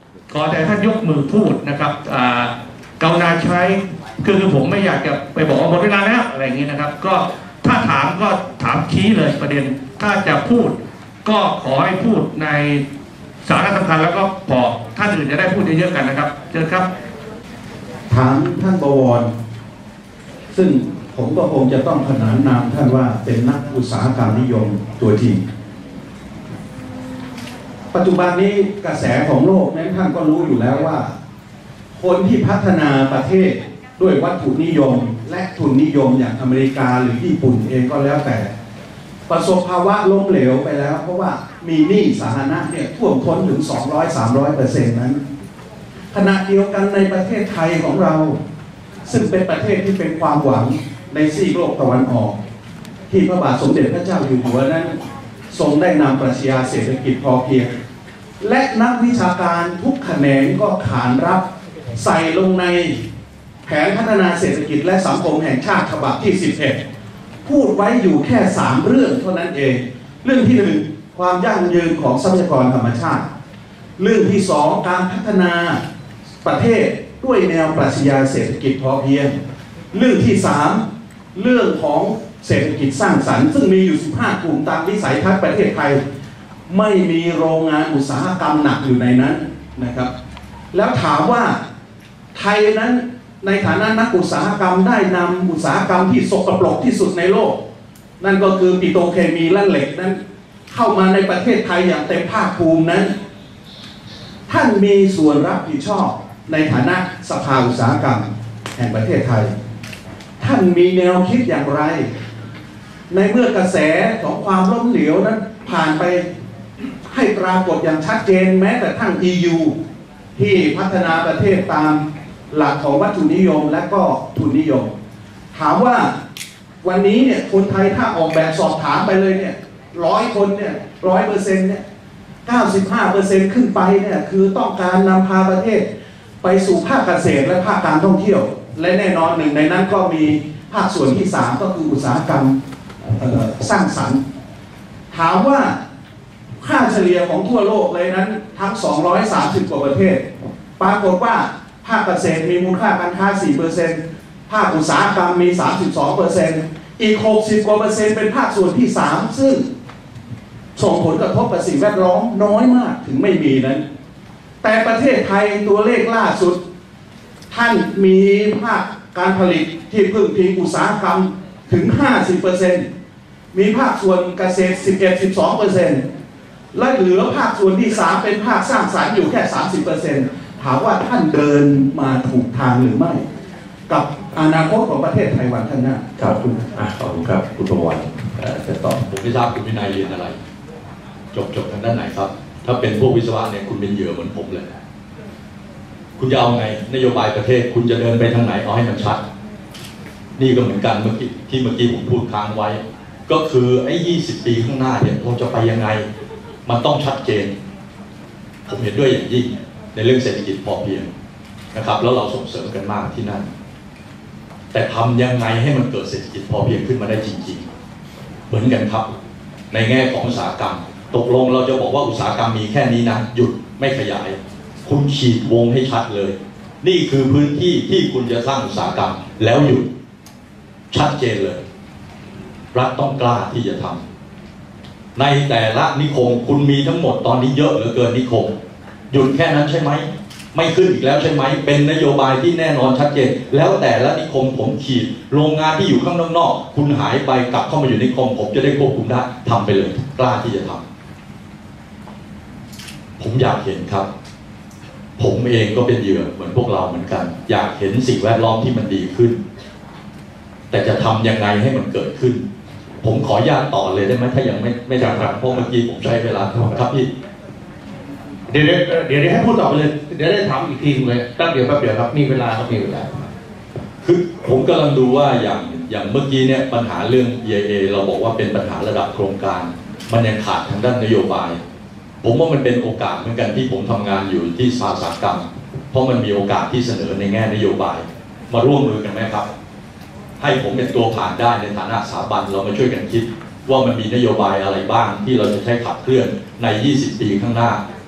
ขอแต่ท่านยกมือพูดนะครับกรุณาใช้คือผมไม่อยากจะไปบอกว่าหมดเวลาแล้วอะไรอย่างนี้นะครับก็ถ้าถามก็ถามชี้เลยประเด็นถ้าจะพูดก็ขอให้พูดในสาระสำคัญแล้วก็พอท่านอื่นจะได้พูดเยอะๆกันนะครับเชิญครับถามท่านบวรซึ่งผมก็คงจะต้องขนานนามท่านว่าเป็นนักอุตสาหกรรมนิยมตัวจริงปัจจุบันนี้กระแสของโลกนั้นท่านก็รู้อยู่แล้วว่าคนที่พัฒนาประเทศด้วยวัตถุนิยมและทุนนิยมอย่างอเมริกาหรือญี่ปุ่นเองก็แล้วแต่ประสบภาวะล้มเหลวไปแล้วเพราะว่ามีหนี้สาธารณะเนี่ยท่วมท้นถึง 200-300% นั้นขณะเดียวกันในประเทศไทยของเราซึ่งเป็นประเทศที่เป็นความหวังในซีกโลกตะวันออกที่พระบาทสมเด็จพระเจ้าอยู่หัวนั้นทรงได้นำปรัชญาเศรษฐกิจพอเพียงและนักวิชาการทุกแขนงก็ขานรับใส่ลงในแผนพัฒนาเศรษฐกิจและสังคมแห่งชาติฉบับที่ 11พูดไว้อยู่แค่3เรื่องเท่านั้นเองเรื่องที่1ความยั่งยืนของทรัพยากรธรรมชาติเรื่องที่2การพัฒนาประเทศด้วยแนวปรัชญาเศรษฐกิจพอเพียงเรื่องที่3เรื่องของเศรษฐกิจสร้างสรรค์ซึ่งมีอยู่15กลุ่มตามวิสัยทัศน์ประเทศไทยไม่มีโรงงานอุตสาหกรรมหนักอยู่ในนั้นนะครับแล้วถามว่าไทยนั้นในฐานะนักอุตสาหกรรมได้นำอุตสาหกรรมที่สกปรกที่สุดในโลกนั่นก็คือปิโตรเคมีและเหล็กนั้นเข้ามาในประเทศไทยอย่างเต็มภาคภูมินั้นท่านมีส่วนรับผิดชอบในฐานะสภาอุตสาหกรรมแห่งประเทศไทยท่านมีแนวคิดอย่างไรในเมื่อกระแสของความล้มเหลวนั้นผ่านไปให้ปรากฏอย่างชัดเจนแม้แต่ทั้ง EU ที่พัฒนาประเทศตามหลักของวัตถุนิยมและก็ทุนนิยมถามว่าวันนี้เนี่ยคนไทยถ้าออกแบบสอบถามไปเลยเนี่ย100 คนเนี่ย 100% เนี่ย 95% ขึ้นไปเนี่ยคือต้องการนำพาประเทศไปสู่ภาคเกษตรและภาคการท่องเที่ยวและแน่นอนหนึ่งในนั้นก็มีภาคส่วนที่3ก็คืออุตสาหกรรมสร้างสรรค์ถามว่าค่าเฉลี่ยของทั่วโลกเลยนั้นทั้ง230กว่าประเทศปรากฏว่าภาคเกษตรมีมูลค่าการค้า 4% ภาคอุตสาหกรรมมี 32% อีก 60 กว่าเปอร์เซ็นต์เป็นภาคส่วนที่3ซึ่งส่งผลกระทบกับสิ่งแวดล้อมน้อยมากถึงไม่มีนั้นแต่ประเทศไทยตัวเลขล่าสุดท่านมีภาคการผลิตที่พึ่งพิงอุตสาหกรรมถึง 50% มีภาคส่วนเกษตร 11-12% และเหลือภาคส่วนที่3เป็นภาคสร้างสรรค์อยู่แค่ 30%ถามว่าท่านเดินมาถูกทางหรือไม่กับอนาคตของประเทศไทยวันข้างหน้าครับคุณขอบคุณครับคุณประวัติจะตอบผมไม่ทราบคุณวินัยเรียนอะไรจบทางด้านไหนครับถ้าเป็นพวกวิศวะเนี่ยคุณเป็นเหยื่อเหมือนผมเลยคุณจะเอาไงนโยบายประเทศคุณจะเดินไปทางไหนเอาให้มันชัดนี่ก็เหมือนกันเมื่อกี้ผมพูดค้างไว้ก็คือไอ้20 ปีข้างหน้าเนี่ยเราจะไปยังไงมันต้องชัดเจนผมเห็นด้วยอย่างยิ่งในเรื่องเศรษฐกิจพอเพียงนะครับแล้วเราส่งเสริมกันมากที่นั่นแต่ทำยังไงให้มันเกิดเศรษฐกิจพอเพียงขึ้นมาได้จริงๆเหมือนกันครับในแง่ของอุตสาหกรรมตกลงเราจะบอกว่าอุตสาหกรรมมีแค่นี้นะหยุดไม่ขยายคุณขีดวงให้ชัดเลยนี่คือพื้นที่ที่คุณจะสร้างอุตสาหกรรมแล้วหยุดชัดเจนเลยรัฐต้องกล้าที่จะทำในแต่ละนิคมคุณมีทั้งหมดตอนนี้เยอะเหลือเกินนิคมหยุดแค่นั้นใช่ไหมไม่ขึ้นอีกแล้วใช่ไหมเป็นนโยบายที่แน่นอนชัดเจนแล้วแต่ละนิคมผมขีดโรงงานที่อยู่ข้างนอกคุณหายไปกลับเข้ามาอยู่ในนิคมผมจะได้ควบคุมได้ทำไปเลยกล้าที่จะทำผมอยากเห็นครับผมเองก็เป็นเหยื่อเหมือนพวกเราเหมือนกันอยากเห็นสิ่งแวดล้อมที่มันดีขึ้นแต่จะทำยังไงให้มันเกิดขึ้นผมขออนุญาตต่อเลยได้ไหมถ้ายังไม่จำกัดเพราะเมื่อกี้ผมใช้เวลาครับพี่เดี๋ยวให้พูดต่อไปเลยเดี๋ยวได้ถามอีกทีเลยแป๊บเดียวครับมีเวลาครับมีเวลาคือผมกำลังดูว่าอย่างเมื่อกี้เนี่ยปัญหาเรื่อง EIA เราบอกว่าเป็นปัญหาระดับโครงการมันยังขาดทางด้านนโยบายผมว่ามันเป็นโอกาสเหมือนกันที่ผมทำงานอยู่ที่สภาอุตสาหกรรมเพราะมันมีโอกาสที่เสนอในแง่นโยบายมาร่วมมือกันไหมครับให้ผมเป็นตัวผ่านได้ในฐานะสถาบันเรามาช่วยกันคิดว่ามันมีนโยบายอะไรบ้างที่เราจะใช้ขับเคลื่อนใน20 ปีข้างหน้า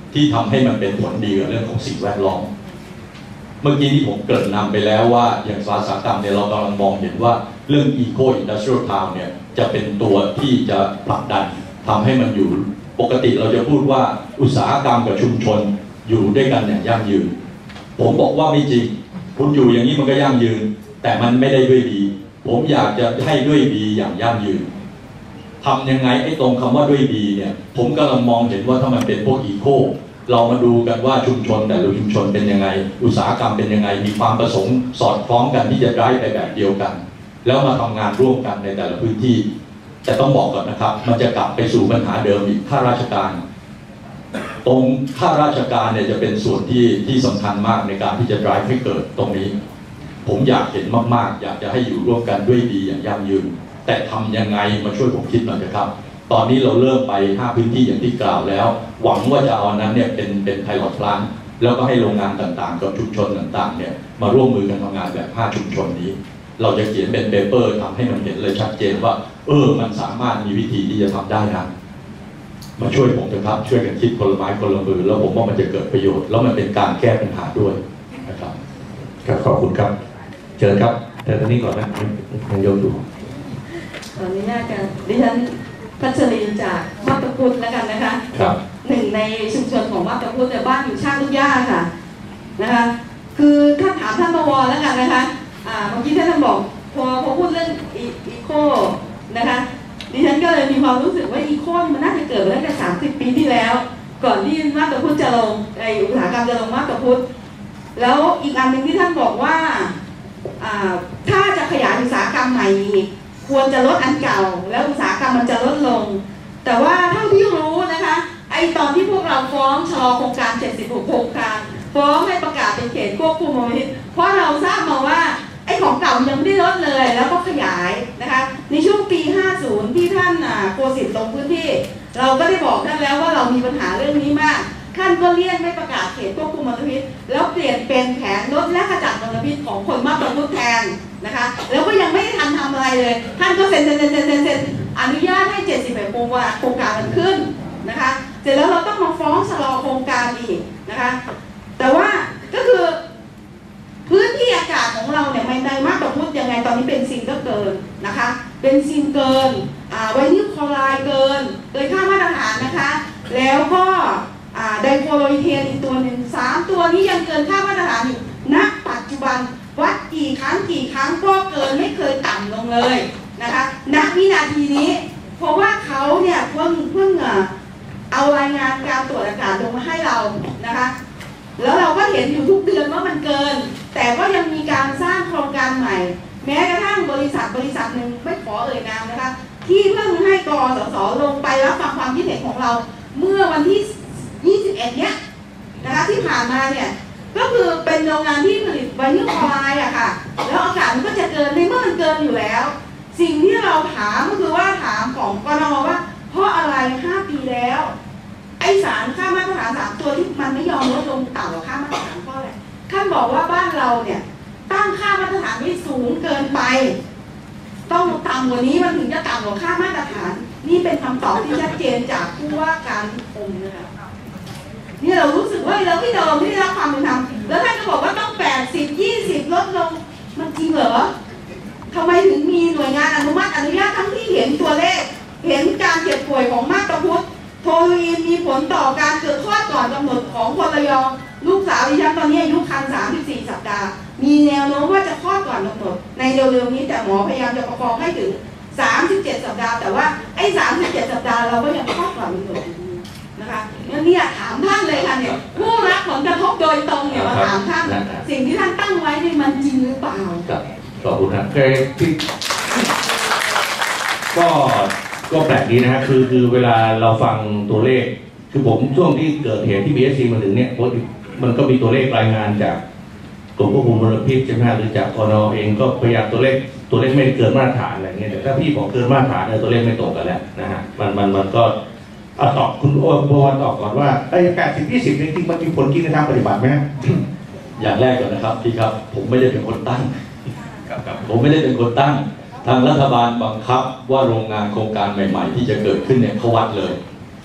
ที่ทำให้มันเป็นผลดีกับเรื่องของสิ่งแวดล้อมเมื่อกี้ที่ผมเกริ่นนำไปแล้วว่าอย่างอุตสาหกรรมเนี่ยเรากำลังมองเห็นว่าเรื่อง Eco Industrial Town เนี่ยจะเป็นตัวที่จะผลักดันทำให้มันอยู่ปกติเราจะพูดว่าอุตสาหกรรมกับชุมชนอยู่ด้วยกันอย่างยั่งยืนผมบอกว่าไม่จริงคุณอยู่อย่างนี้มันก็ยั่งยืนแต่มันไม่ได้ด้วยดีผมอยากจะให้ด้วยดีอย่างยั่งยืนทำยังไงไอ้ตรงคำว่าด้วยดีเนี่ยผมกำลังมองเห็นว่าถ้ามันเป็นพวกอีโคเรามาดูกันว่าชุมชนแต่ละชุมชนเป็นยังไงอุตสาหกรรมเป็นยังไงมีความประสงค์สอดคล้องกันที่จะได้ไปแบบเดียวกันแล้วมาทำงานร่วมกันในแต่ละพื้นที่จะต้องบอกก่อนนะครับมันจะกลับไปสู่ปัญหาเดิมอีกข้าราชการตรงข้าราชการเนี่ยจะเป็นส่วนที่สำคัญมากในการที่จะ drive ให้เกิดตรงนี้ผมอยากเห็นมากๆอยากจะให้อยู่ร่วมกันด้วยดีอย่างยั่งยืนแต่ทำยังไงมาช่วยผมคิดหน่อยนะครับตอนนี้เราเริ่มไป5พื้นที่อย่างที่กล่าวแล้วหวังว่าจะเอานั้นเนี่ยเป็นไพลอตพลานแล้วก็ให้โรงงานต่างๆกับชุมชนต่างๆเนี่ยมาร่วมมือกันทำงานแบบ5ชุมชนนี้เราจะเขียนเป็นเปเปอร์ทำให้มันเห็นเลยชัดเจนว่ามันสามารถมีวิธีที่จะทำได้นะมาช่วยผมนะครับช่วยกันคิดคนละไม้คนละมือแล้วผมว่ามันจะเกิดประโยชน์แล้วมันเป็นการแก้ปัญหาด้วยนะครับครับขอบคุณครับเชิญครับแต่ตอนนี้ก่อนนะยังโยนอยู่ขออนุญาตกันดิฉันพัชรีจากมาบตาพุธแล้วกันนะคะครับหนึ่งในชุมชนของมาบตาพุธแต่บ้านอยู่ชาติลูกย่าค่ะนะคะคือถ้าถามท่านบวรแล้วกันนะคะเมื่อกี้ท่านบอกพอพูดเรื่องอีโคนะคะดิฉันก็เลยมีความรู้สึกว่าอีโคมันน่าจะเกิดมาตั้งแต่30 ปีที่แล้วก่อนที่มาบตาพุธจะลงอุตสาหกรรมจะลงมาบตาพุธแล้วอีกอันหนึ่งที่ท่านบอกว่าถ้าจะขยายอุตสาหกรรมใหม่ควรจะลดอันเก่าแล้วอุตสาหกรรมมันจะลดลงแต่ว่าเท่าที่รู้นะคะไอตอนที่พวกเราฟ้องชะลอโครงการ76โครงการฟ้องให้ประกาศเป็นเขตควบคุมมลพิษเพราะเราทราบมาว่าไอของเก่ายังไม่ได้ลดเลยแล้วก็ขยายนะคะในช่วงปี50ที่ท่านโกสินทร์ลงพื้นที่เราก็ได้บอกท่านแล้วว่าเรามีปัญหาเรื่องนี้มากท่านก็เลี่ยงไม่ประกาศเขตควบคุมมลพิษแล้วเปลี่ยนเป็นแผนลดและขจัดมลพิษของคนมาบตาพุธแทนนะคะแล้วก็ยังไม่ได้ทำอะไรเลยท่านก็เซ็นอนุญาตให้71โครงการมันขึ้นนะคะเสร็จแล้วเราต้องมาฟ้องชะลอโครงการอีกนะคะแต่ว่าก็คือพื้นที่อากาศของเราเนี่ยในมาบตาพุธยังไงตอนนี้เป็นซินก็เกินนะคะเป็นซินเกินไวนิลคลอไรด์เกินค่ามาตรฐานนะคะแล้วก็ไดโคโลอีเทนอีกตัวหนึ่ง3ตัวนี้ยังเกินค่ามาตรฐานอยู่ณปัจจุบันวัดกี่ครั้งก็เกินไม่เคยต่ำลงเลยนะคะณวินาทีนี้เพราะว่าเขาเนี่ยเพิ่งเอารายงานการตรวจอากาศลงมาให้เรานะคะแล้วเราก็เห็นอยู่ทุกเดือนว่ามันเกินแต่ก็ยังมีการสร้างโครงการใหม่แม้กระทั่งบริษัทหนึ่งไม่ขอเอ่ยนามนะคะที่เพิ่งให้กสศลงไปรับฟังความคิดเห็นของเราเมื่อวันที่21เนี้ยนะคะที่ผ่านมาเนี่ยก็คือเป็นโรงงานที่ผลิตไวนิลคลอไรด์อะค่ะแล้วอากาศมันก็จะเกินในเมื่อมันเกินอยู่แล้วสิ่งที่เราถามก็คือว่าถามของกน.ว่าเพราะอะไร5 ปีแล้วไอสารค่ามาตรฐาน3 ตัวที่มันไม่ยอมลดลงต่ำกว่าค่ามาตรฐานเพราะอะไรท่านบอกว่าบ้านเราเนี่ยตั้งค่ามาตรฐานไว้สูงเกินไปต้องต่ำกว่านี้มันถึงจะต่ำกว่าค่ามาตรฐานนี่เป็นคำตอบที่ชัดเจนจากผู้ว่าการกรมนะคะนี่เรารู้สึกว่าเราที่เดิมที่ได้รับความเป็นธรรมแล้วท่านก็บอกว่าต้อง80 20ลดลงมันจริงเหรอทำไมถึงมีหน่วยงานอนุญาตทั้งที่เห็นตัวเลขเห็นการเจ็บป่วยของมาบตาพุธโทลูอินมีผลต่อการเกิดคลอดก่อนกำหนดของคนระยองลูกสาวดิฉันตอนนี้อายุครรภ์34 สัปดาห์มีแนวโน้มว่าจะคลอดก่อนกำหนดในเร็วๆนี้แต่หมอพยายามจะประคองให้ถึง37 สัปดาห์แต่ว่าไอ้37 สัปดาห์เราก็ยังคลอดก่อนกำหนดนะคะเนี่ยถามท่านเลยค่ะเนี่ยผู้รับผลกระทบโดยตรงเนี่ยมาถามท่านสิ่งที่ท่านตั้งไว้นี่มันจริงหรือเปล่าขอบคุณนะที่ก็แปลกดีนะฮะคือเวลาเราฟังตัวเลขคือผมช่วงที่เกิดเหตุที่ BSC มาถึงเนี่ยมันก็มีตัวเลขรายงานจากกรมควบคุมมลพิษใช่ไหมหรือจากกน.เองก็พยายามตัวเลขไม่เกินมาตรฐานอะไรเงี้ยแต่ถ้าพี่บอกเกินมาตรฐานเนี่ยตัวเลขไม่ตรงกันแล้วนะฮะมันก็ตอบคุณโอนบวรตอบก่อนว่าไอ้80-20จริงๆมันมีผลจริงในทางปฏิบัติไหมฮะอย่างแรกก่อนนะครับพี่ครับผมไม่ได้เป็นคนตั้งผมไม่ได้เป็นคนตั้งทางรัฐบาลบังคับว่าโรงงานโครงการใหม่ๆที่จะเกิดขึ้นเนี่ยเขาวัดเลย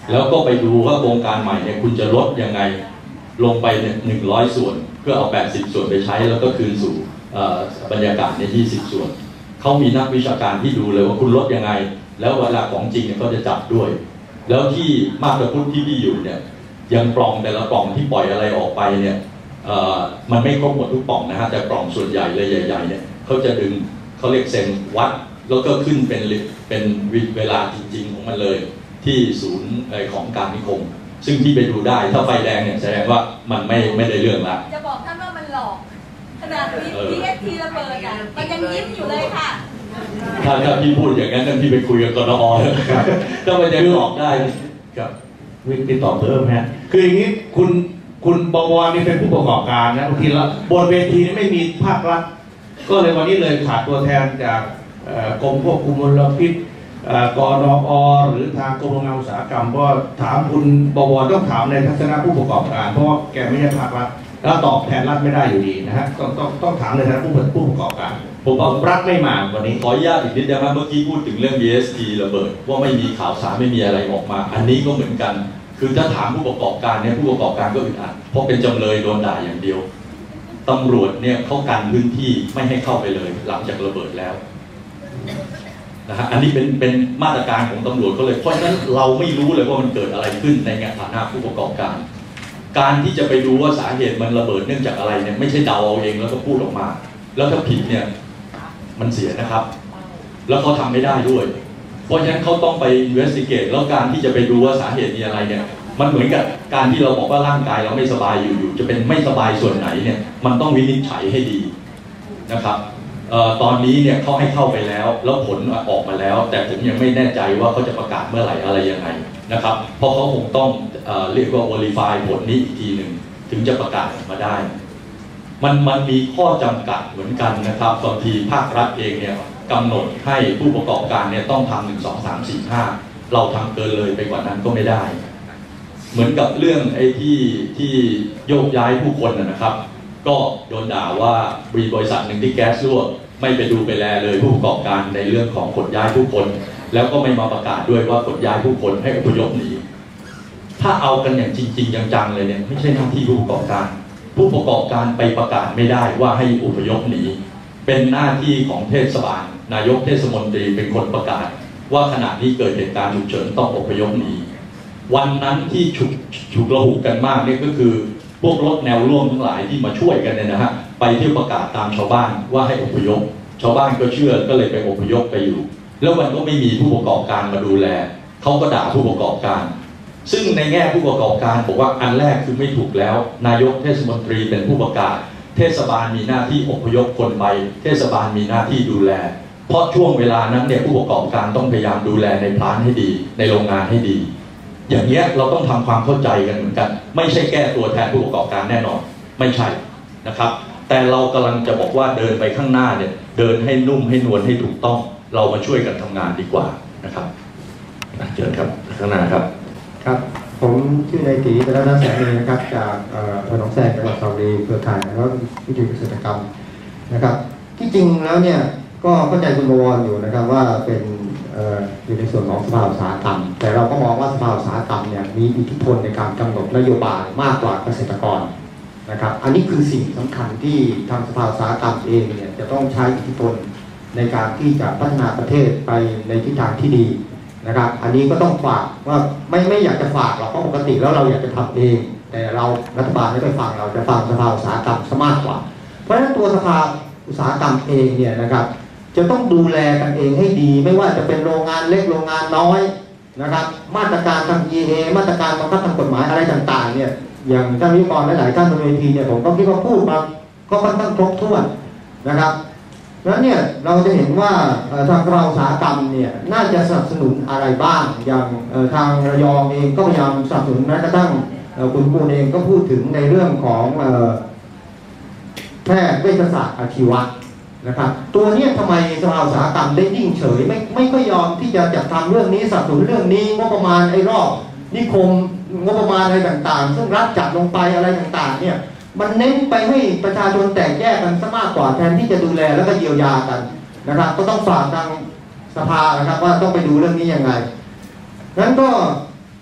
แล้วก็ไปดูว่าโครงการใหม่เนี่ยคุณจะลดยังไงลงไปเนี่ย100 ส่วนเพื่อเอา80 ส่วนไปใช้แล้วก็คืนสู่บรรยากาศใน20 ส่วนเขามีนักวิชาการที่ดูเลยว่าคุณลดยังไงแล้วเวลาของจริงเนี่ยเขาจะจับด้วยแล้วที่มาบตาพุธที่พี่อยู่เนี่ยยังปล่องแต่ละปล่องที่ปล่อยอะไรออกไปเนี่ยมันไม่ครบหมดทุกปล่องนะฮะแต่ปล่องส่วนใหญ่เลยใหญ่ๆเนี่ยเขาจะดึงเขาเรียกเซนวัดแล้วก็ขึ้นเป็นเวลาจริงๆของมันเลยที่ศูนย์ของการนิคมซึ่งที่ไปดูได้ถ้าไฟแดงเนี่ยแสดงว่ามันไม่ได้เรื่องละจะบอกท่านว่ามันหลอกขนาดPST ระเบิดอ่ะมันยังยิ้มอยู่เลยค่ะถ้าพี่พูดอย่างนั้นพี่ไปคุยกับกนอถ้ามันยังหลอกได้ครับวิตอบเพิ่มฮะคืออย่างนี้คุณบวรนี่เป็นผู้ประกอบการนะบางทีละบนเวทีนี่ไม่มีภาครัฐก็เลยวันนี้เลยขาดตัวแทนจากกรมควบคุมมลพิษกนอ.หรือทางกรมโรงงานอุตสาหกรรมก็ถามคุณบวรต้องถามในทัศนะผู้ประกอบการเพราะแกไม่ใช่ภาครัฐแล้วตอบแทนรัฐไม่ได้อยู่ดีนะฮะต้องถามในฐานะผู้ประกอบการผมเอารัฐไม่มาวันนี้ขออนุญาตอีกนิดนะครับเมื่อกี้พูดถึงเรื่อง BST ระเบิดว่าไม่มีข่าวสารไม่มีอะไรออกมาอันนี้ก็เหมือนกันคือถ้าถามผู้ประกอบการเนี่ยผู้ประกอบการก็อึดอัดเพราะเป็นจำเลยโดนด่าอย่างเดียวตำรวจเนี่ยเขากันพื้นที่ไม่ให้เข้าไปเลยหลังจากระเบิดแล้วนะฮะอันนี้เป็นมาตรการของตำรวจก็เลยเพราะฉะนั้นเราไม่รู้เลยว่ามันเกิดอะไรขึ้นในฐานะผู้ประกอบการการที่จะไปดูว่าสาเหตุมันระเบิดเนื่องจากอะไรเนี่ยไม่ใช่เดาเอาเองแล้วก็พูดออกมาแล้วถ้าผิดเนี่ยมันเสียนะครับแล้วเขาทำไม่ได้ด้วยเพราะฉะนั้นเขาต้องไป investigate แล้วการที่จะไปดูว่าสาเหตุมีอะไรเนี่ยมันเหมือนกับการที่เราบอกว่าร่างกายเราไม่สบายอยู่จะเป็นไม่สบายส่วนไหนเนี่ยมันต้องวินิจฉัยให้ดีนะครับตอนนี้เนี่ยเขาให้เข้าไปแล้วผลออกมาแล้วแต่ผมยังไม่แน่ใจว่าเขาจะประกาศเมื่อไหร่อะไรยังไงนะครับเพราะเขาคงต้องเรียกว่า verify ผลนี้อีกทีหนึ่งถึงจะประกาศออกมาได้มันมีข้อจำกัดเหมือนกันนะครับบางทีภาครัฐเองเนี่ยกำหนดให้ผู้ประกอบการเนี่ยต้องทำ1 2 3 4 5เราทำเกินเลยไปกว่านั้นก็ไม่ได้เหมือนกับเรื่องไอ้ที่โยกย้ายผู้คนนะครับก็โดนด่าว่าบริษัทหนึ่งที่แก๊สรั่วไม่ไปดูไปแลเลยผู้ประกอบการในเรื่องของขนย้ายผู้คนแล้วก็ไม่มาประกาศด้วยว่าขนย้ายผู้คนให้อพยพหนีถ้าเอากันอย่างจริงๆจังๆเลยเนี่ยไม่ใช่หน้าที่ผู้ประกอบการผู้ประกอบการไปประกาศไม่ได้ว่าให้อพยพหนีเป็นหน้าที่ของเทศบาลนายกเทศมนตรีเป็นคนประกาศว่าขณะนี้เกิดเหตุการณ์ฉุกเฉินต้องอพยพหนีวันนั้นที่ฉุกระหุกกันมากนี่ก็คือพวกรถแนวร่วมทั้งหลายที่มาช่วยกันเนี่ยนะฮะไปเที่ยวประกาศตามชาวบ้านว่าให้อพยพชาวบ้านก็เชื่อก็เลยไปอพยพไปอยู่แล้วมันก็ไม่มีผู้ประกอบการมาดูแลเขาก็ด่าผู้ประกอบการซึ่งในแง่ผู้ประกอบการบอกว่าอันแรกคือไม่ถูกแล้วนายกเทศมนตรีเป็นผู้ประกาศเทศบาลมีหน้าที่อพยพคนไปเทศบาลมีหน้าที่ดูแลเพราะช่วงเวลานั้นเนี่ยผู้ประกอบการต้องพยายามดูแลในพลานให้ดีในโรงงานให้ดีอย่างเงี้ยเราต้องทำความเข้าใจกันเหมือนกันไม่ใช่แก้ตัวแทนผู้ประกอบการแน่นอนไม่ใช่นะครับแต่เรากำลังจะบอกว่าเดินไปข้างหน้าเนี่ยเดินให้นุ่มให้นวลให้ถูกต้องเรามาช่วยกันทำงานดีกว่านะครับเชิญครับข้างหน้าครับครับผมชื่อนายตีเป็นรัตนแสงเองนะครับจากถนนแสงจังหวัดสระบุรีเครือข่ายแล้ววิทยุเกษตรกรรมนะครับที่จริงแล้วเนี่ยก็เข้าใจคุณบวรอยู่นะครับว่าเป็นอยู่ในส่วนของสภาอุตสาหกรรมแต่เราก็มองว่าสภาอุตสาหกรรมเนี่ยมีอิทธิพลในการกำหนดนโยบายมากกว่าเกษตรกรนะครับอันนี้คือสิ่งสำคัญที่ทางสภาอุตสาหกรรมเองเนี่ยจะต้องใช้อิทธิพลในการที่จะพัฒนาประเทศไปในทิศทางที่ดีนะครับอันนี้ก็ต้องฝากว่าไม่อยากจะฝากหรอกเพราะปกติแล้วเราอยากจะทำเองแต่เรารัฐบาลไม่ไปฟังเราจะฟังสภาอุตสาหกรรมซะมากกว่าเพราะฉะนั้นตัวสภาอุตสาหกรรมเองเนี่ยนะครับจะต้องดูแลกันเองให้ดีไม่ว่าจะเป็นโรงงานเล็กโรงงานน้อยนะครับมาตรการทาง EA มาตรการบังคับทางกฎหมายอะไรต่างๆเนี่ยอย่างท่านวิกรหลายๆท่านบนเวทีเนี่ยผมก็คิดว่าพูดมาก็ค่อนข้างครบถ้วนนะครับแล้วเนี่ยเราจะเห็นว่าทางเราอุตสาหกรรมเนี่ยน่าจะสนับสนุนอะไรบ้างอย่างทางระยองเองก็พยายามสนับสนุนแม้กระทั่งคุณปูนเองก็พูดถึงในเรื่องของแพทย์เวชศาสตร์อาชีวะนะครับตัวนี้ทำไมสภาอุตสาหกรรมได้นิ่งเฉยไม่ยอมที่จะจัดทำเรื่องนี้สนับสนุนเรื่องนี้งบประมาณไอ้รอบนิคมงบประมาณอะไรต่างๆซึ่งรัฐจัดลงไปอะไรต่างๆเนี่ยมันเน้นไปให้ประชาชนแตกแยกกันซะมากกว่าแทนที่จะดูแลแล้วก็เยียวยากันนะครับก็ต้องฝากทางสภานะครับว่าต้องไปดูเรื่องนี้ยังไงงั้นก็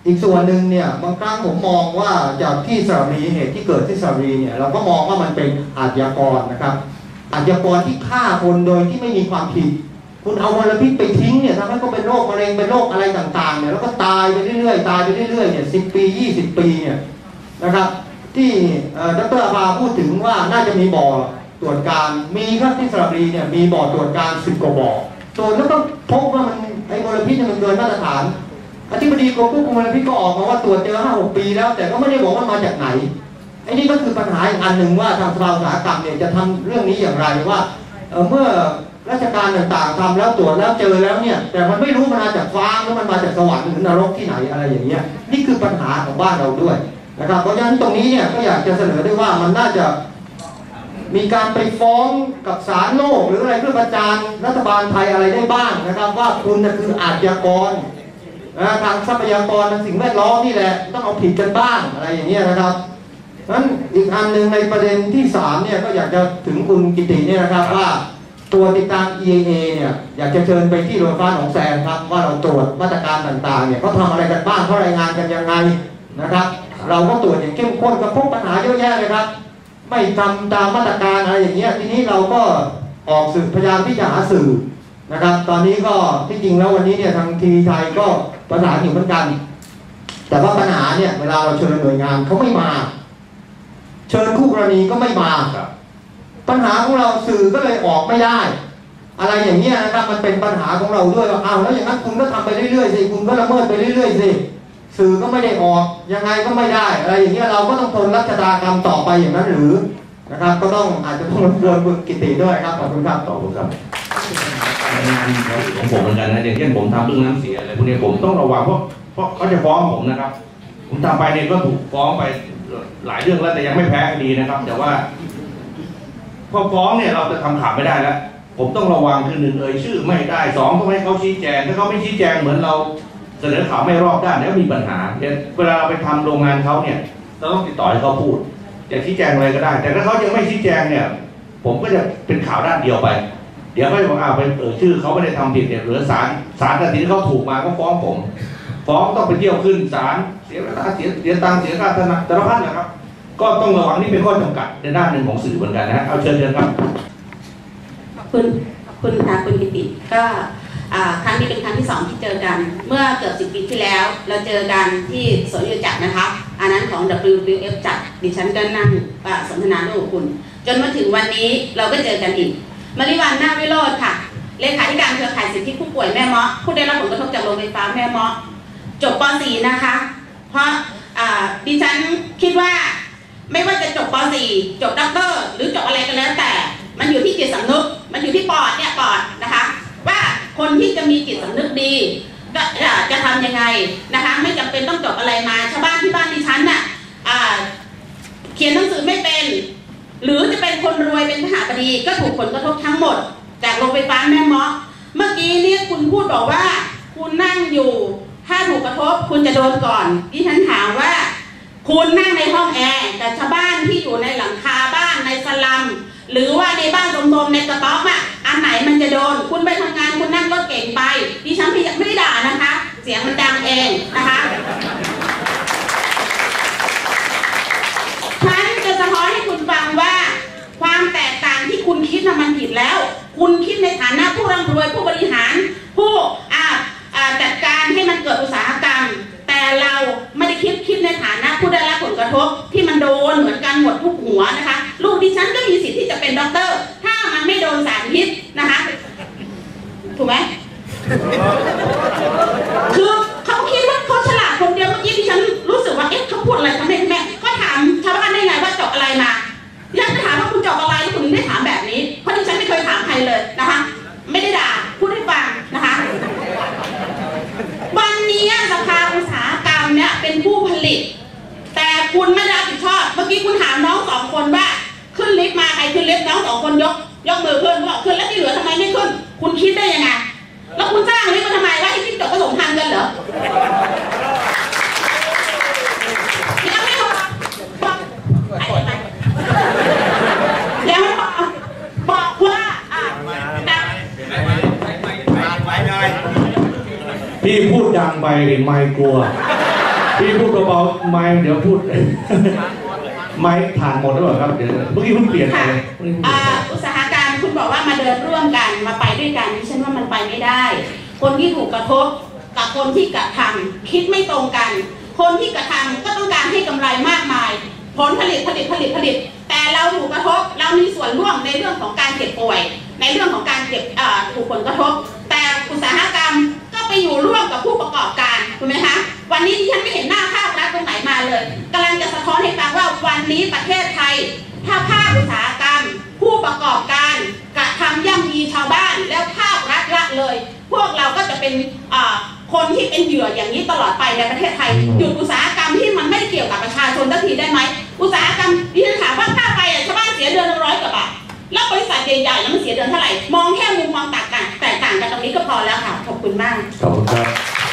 อีกส่วนหนึ่งเนี่ยบางครั้งผมมองว่าจากที่สระบุรีเหตุที่เกิดที่สระบุรีเนี่ยเราก็มองว่ามันเป็นอาชญากรนะครับอาชญากรที่ฆ่าคนโดยที่ไม่มีความผิดคุณเอามลพิษไปทิ้งเนี่ยทำให้เขาเป็นโรคมะเร็งเป็นโรคอะไรต่างๆเนี่ยแล้วก็ตายไปเรื่อยๆตายไปเรื่อยๆเนี่ย10 ปี20 ปีเนี่ยนะครับที่ดร.อาภาพูดถึงว่าน่าจะมีบ่อตรวจการมีครับที่สระบุรีเนี่ยมีบ่อตรวจการ10 กว่าบ่อตรวจแล้วก็พบว่ามันไอ้มลพิษมันเกินมาตรฐานอธิบดีกรมควบคุมมลพิษก็ออกมาว่าตรวจเจอ5-6 ปีแล้วแต่ก็ไม่ได้บอกว่ามาจากไหนไอ้นี่ก็คือปัญหาอีกอันหนึ่งว่าทางสภาอุตสาหกรรมเนี่ยจะทำเรื่องนี้อย่างไรว่าเมื่อราชการต่างๆทำแล้วตรวจแล้วเจอแล้วเนี่ยแต่มันไม่รู้มันมาจากฟ้าหรือมันมาจากสวรรค์หรือนรกที่ไหนอะไรอย่างเงี้ยนี่คือปัญหาของบ้านเราด้วยนะครับเพราะฉะนั้นตรงนี้เนี่ยก็อยากจะเสนอด้วยว่ามันน่าจะมีการไปฟ้องกับศาลโลกหรืออะไรเพื่อประจานรัฐบาลไทยอะไรได้บ้างนะครับว่าคุณน่ะคืออาชญากรทางทรัพยากรทางสิ่งแวดล้อมนี่แหละต้องเอาผิดกันบ้างอะไรอย่างเงี้ยนะครับนั้นอีกอันหนึ่งในประเด็นที่3เนี่ยก็อยากจะถึงคุณกิติเนี่ยนะครับว่าตัวติดตาม EIA เนี่ยอยากจะเชิญไปที่โรงไฟฟ้าหนองแสงครับว่าเราตรวจมาตรการต่างๆเนี่ยเขาทำอะไรกันบ้างเขารายงานกันยังไงนะครับเราก็ตรวจอย่างเข้มข้นก็พบปัญหาเยอะแยะเลยครับไม่ทำตามมาตรการอะไรอย่างเงี้ยทีนี้เราก็ออกสื่อพยายามที่จะหาสื่อนะครับตอนนี้ก็ที่จริงแล้ววันนี้เนี่ยทางทีวีไทยก็ประสานอยู่เหมือนกันแต่ว่าปัญหาเนี่ยเวลาเราเชิญหน่วยงานเขาไม่มาเชิญคู่กรณีก็ไม่มาปัญหาของเราสื่อก็เลยออกไม่ได้อะไรอย่างเงี้ยนะครับมันเป็นปัญหาของเราด้วยว่าเอาแล้วอย่างนั้นคุณก็ทำไปเรื่อยๆสิคุณก็ละเมิดไปเรื่อยๆสิสื่อก็ไม่ได้ออกยังไงก็ไม่ได้อะไรอย่างเงี้ยเราก็ต้องทนรัชฎากรรมต่อไปอย่างนั้นหรือนะครับก็ต้องอาจจะต้องรบกวนคุณกิติด้วยครับขอบคุณครับขอบคุณครับงานของผมเหมือนกันนะอย่างเช่นผมทำเรื่องน้ำเสียอะไรพวกนี้ผมต้องระวังเพราะเขาจะฟ้องผมนะครับผมทำไปเนี่ยก็ถูกฟ้องไปหลายเรื่องแล้วแต่ยังไม่แพ้คดีนะครับแต่ว่าพอฟ้องเนี่ยเราจะทำข่าวไม่ได้แล้วผมต้องระวังคือ1ชื่อไม่ได้2ต้องให้เขาชี้แจงถ้าเขาไม่ชี้แจงเหมือนเราเสนอข่าวไม่รอบด้านแล้วมีปัญหาเวลาเราไปทำโรงงานเขาเนี่ยเราต้องติดต่อให้เขาพูดจะชี้แจงอะไรก็ได้แต่ถ้าเขายังไม่ชี้แจงเนี่ยผมก็จะเป็นข่าวด้านเดียวไปเดี๋ยวเขาจะบอกไปชื่อเขาไม่ได้ทำผิดเนี่ยหรือศาลตัดสินเขาถูกมาก็ฟ้องผมฟ้องต้องไปเที่ยวขึ้นศาลเสียเวลาเสียตังค์เสียค่าธนาคารสารพัดนะครับก็ต้องระวังนี่เป็นข้อจำกัดในด้านหนึ่งของสื่อเหมือนกันนะเอาเชิญครับขอบคุณค่ะคุณกิติก็ครั้งนี้เป็นครั้งที่2ที่เจอกันเมื่อเกือบ10 ปีที่แล้วเราเจอกันที่สวนยุจักรนะคะอันนั้นของ WWF จัดดิฉันก็นั่งสนทนาด้วยคุณจนมาถึงวันนี้เราก็เจอกันอีกมริวันนาวิโรจน์ค่ะเลขาธิการเครือข่ายสิทธิผู้ป่วยแม่เมาะผู้ได้รับผลกระทบจากโรงไฟฟ้าแม่เมาะจบป .4 นะคะเพราะดิฉันคิดว่าไม่ว่าจะจบป .4 จบด็อกเตอร์หรือจบอะไรก็แล้วแต่มันอยู่ที่จิตสำนึกมันอยู่ที่ปอดนะคะว่าคนที่จะมีจิตสำนึกดีจะทำยังไงนะคะไม่จำเป็นต้องจบอะไรมาชาวบ้านที่บ้านดิฉันน่ะเขียนหนังสือไม่เป็นหรือจะเป็นคนรวยเป็นมหาบดีก็ถูกผลกระทบทั้งหมดจากโรงไฟฟ้าแม่เมาะเมื่อกี้เนี่ยคุณพูดบอกว่าคุณนั่งอยู่ถ้าถูกกระทบคุณจะโดนก่อนดิฉันถามว่าคุณนั่งในห้องแอร์แต่ชาวบ้านที่อยู่ในหลังคาบ้านในสลัมหรือว่าในบ้านโซมๆในกระต๊อบอันไหนมันจะโดนคุณไปทำงานคุณนั่งรถเก่งไปดิฉันไม่ได้ด่านะคะเสียงมันดังเองนะคะฉันจะสะท้อนให้คุณฟังว่าความแตกต่างที่คุณคิดน่ะมันผิดแล้วคุณคิดในฐานะผู้ร่ำรวยผู้บริหารผู้จัดการให้มันเกิดอุตสาหกรรมแต่เราไม่ได้คิดในฐานะผู้ได้รับผลกระทบที่มันโดนเหมือนกันหมดทุกหัวนะคะลูกดิฉันก็มีสิทธิ์ที่จะเป็นด็อกเตอร์ถ้ามันไม่โดนสารพิษนะคะถูกไหมคือเขาคิดว่าเขาฉลาดคนเดียวเมื่อกี้ดิฉันรู้สึกว่าเขาพูดอะไรทำไมแม่ก็ถามชาวบ้านได้ไงว่าจบอะไรมาอยากจะถามว่าคุณจบอะไรคุณถึงได้ถามแบบนี้เพราะดิฉันไม่เคยถามใครเลยนะคะไม่ได้ด่าพูดให้ฟังนะคะวันนี้สภาอุตสาหกรรมเนี่ยเป็นผู้ผลิตแต่คุณไม่รับผิดชอบเมื่อกี้คุณถามน้อง2 คนว่าขึ้นลิฟต์มาใครขึ้นลิฟต์น้อง2 คนยกมือขึ้นบอกขึ้นแล้วที่เหลือทำไมไม่ขึ้นคุณคิดได้ยังไงแล้วคุณสร้างลิฟต์มาทำไมว่าให้ที่จบผสมพันธุ์กันเหรอยังไม่พอแล้วบอกว่าพี่พูดดังไปไม่กลัวพี่พูดเบาๆไม่เดี๋ยวพูดไม่ผ่านหมดแล้วเหรอครับเดี๋ยวเมื่อกี้คุณเปลี่ยนไปอุตสาหกรรมคุณบอกว่ามาเดินร่วมกันมาไปด้วยกันดิฉันว่ามันไปไม่ได้ คนที่ถูกกระทบกับคนที่กระทำคิดไม่ตรงกัน คนที่กระทำก็ต้องการให้กำไรมากมายผลผลิตแต่เราถูกกระทบเรามีส่วนร่วมในเรื่องของการเจ็บป่วยในเรื่องของการถูกผลกระทบแต่อุตสาหกรรมก็ไปอยู่ร่วมกับผู้ประกอบการถูกไหมคะวันนี้ที่ฉันไม่เห็นหน้าภาครัฐตรงไหนมาเลยกำลังจะสะท้อนให้ฟังว่าวันนี้ประเทศไทยถ้าภาคอุตสาหกรรมผู้ประกอบการกระทำย่ำยีชาวบ้านแล้วภาครัฐละเลยพวกเราก็จะเป็นคนที่เป็นเหยื่ออย่างนี้ตลอดไปในประเทศไทยหยุดอุตสาหกรรมที่มันไม่เกี่ยวกับประชาชนสักทีได้ไหมอุตสาหกรรมดิฉันถามว่าค่าไฟชาวบ้านเสียเดือนละ100 กว่าบาทแล้วบริษัทใหญ่ๆแล้วมันเสียเดือนเท่าไหร่มองแค่มุมมองแตกต่างกันตรงนี้ก็พอแล้วค่ะขอบคุณมากขอบคุณครับ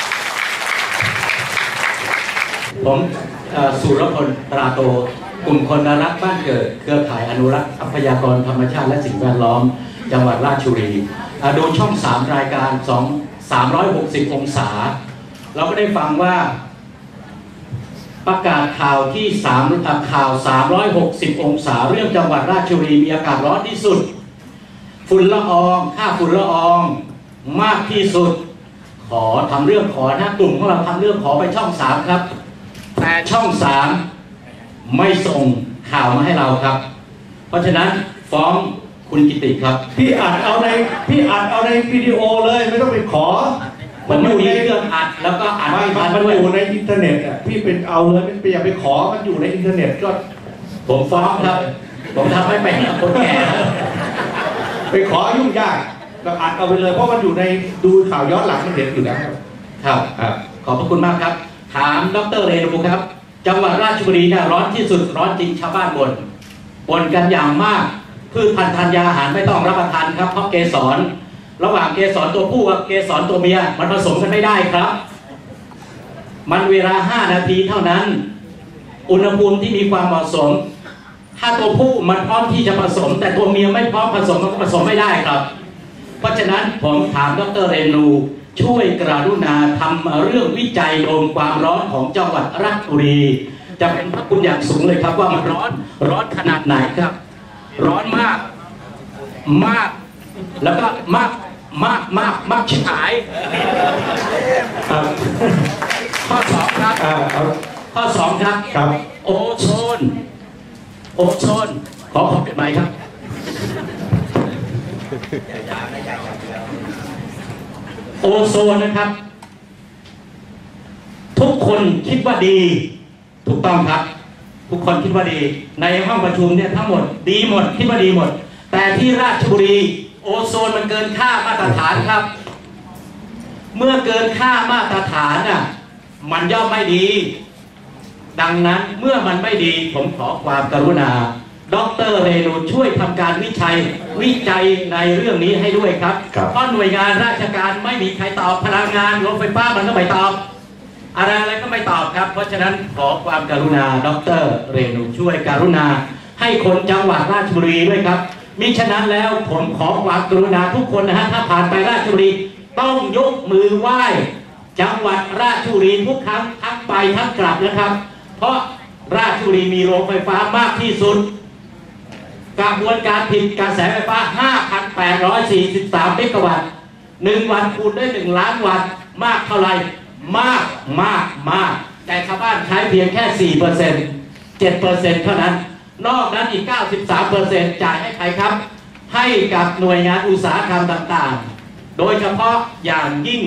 ผมสุรพลตราโตกลุ่มคนรักบ้านเกิดเครือข่ายอนุรักษ์ทรัพยากรธรรมชาติและสิ่งแวดล้อมจังหวัดราชบุรีดูช่อง3รายการ360 องศาเราก็ได้ฟังว่าประกาศข่าวที่ข่าว360 องศาเรื่องจังหวัดราชบุรีมีอากาศร้อนที่สุดฝุ่นละอองค่าฝุ่นละอองมากที่สุดขอทำเรื่องขอนะกลุ่มของเราทำเรื่องขอไปช่อง3ครับแต่ช่อง3ไม่ส่งข่าวมาให้เราครับเพราะฉะนั้นฟ้องคุณกิติครับพี่อัดเอาในวิดีโอเลยไม่ต้องไปขอมันอยู่ในเครื่องอัดแล้วก็อัดมันอยู่ในอินเทอร์เน็ตอ่ะพี่เป็นเอาเลยไม่อย่าไปขอมันอยู่ในอินเทอร์เน็ตก็ผมฟ้องครับผมทำให้เป็นคนแก่ไปขอยุ่งยากเราอัดเอาไปเลยเพราะมันอยู่ในดูข่าวย้อนหลังมันเห็นอยู่แล้วครับขอบพระคุณมากครับถามดร.เรนูครับจังหวัดราชบุรีเนี่ยร้อนที่สุดร้อนจริงชาวบ้านบ่นกันอย่างมากพืชพันธุ์ธัญญาหารไม่ต้องรับประทานครับเพราะเกสรระหว่างเกสรตัวผู้กับเกสรตัวเมียมันผสมกันไม่ได้ครับมันเวลา5 นาทีเท่านั้นอุณหภูมิที่มีความเหมาะสมถ้าตัวผู้มันพร้อมที่จะผสมแต่ตัวเมียไม่พร้อมผสมมันก็ผสมไม่ได้ครับเพราะฉะนั้นผมถามดร.เรนูช่วยกรุณาทำเรื่องวิจัยลมความร้อนของจังหวัดราชบุรีจะเป็นพระคุณอย่างสูงเลยครับว่ามันร้อนขนาดไหนครับร้อนมากแล้วก็มากชิบหายข้อ2ครับข้อ2ครับโอโซนขอเปลี่ยนใหม่ครับโอโซนนะครับทุกคนคิดว่าดีถูกต้องครับทุกคนคิดว่าดีในห้องประชุมเนี่ยทั้งหมดดีหมดคิดว่าดีหมดแต่ที่ราชบุรีโอโซนมันเกินค่ามาตรฐานครับเมื่อเกินค่ามาตรฐานน่ะมันย่อมไม่ดีดังนั้นเมื่อมันไม่ดีผมขอความกรุณาดร.เรนูช่วยทำการวิจัยในเรื่องนี้ให้ด้วยครับเพราะหน่วยงานราชการไม่มีใครตอบพลังงานรถไฟฟ้ามันก็ไม่ตอบอะไรก็ไม่ตอบครับเพราะฉะนั้นขอความกรุณาดร.เรนูช่วยกรุณาให้คนจังหวัดราชบุรีด้วยครับมิฉะนั้นแล้วผมขอความกรุณาทุกคนนะฮะถ้าผ่านไปราชบุรีต้องยกมือไหว้จังหวัดราชบุรีทุกครั้งทั้งไปทั้งกลับนะครับเพราะราชบุรีมีโรงไฟฟ้ามากที่สุดกระบวนการผลิตกระแสไฟฟ้า 5,843 เมกะวัตต์1 วันคูณด้วย1 ล้านวัตต์มากเท่าไหร่มากแต่ชาวบ้านใช้เพียงแค่ 4% 7% เท่านั้นนอกนั้นอีก 93% จ่ายให้ใครครับให้กับหน่วยงานอุตสาหกรรมต่างๆโดยเฉพาะอย่างยิ่ง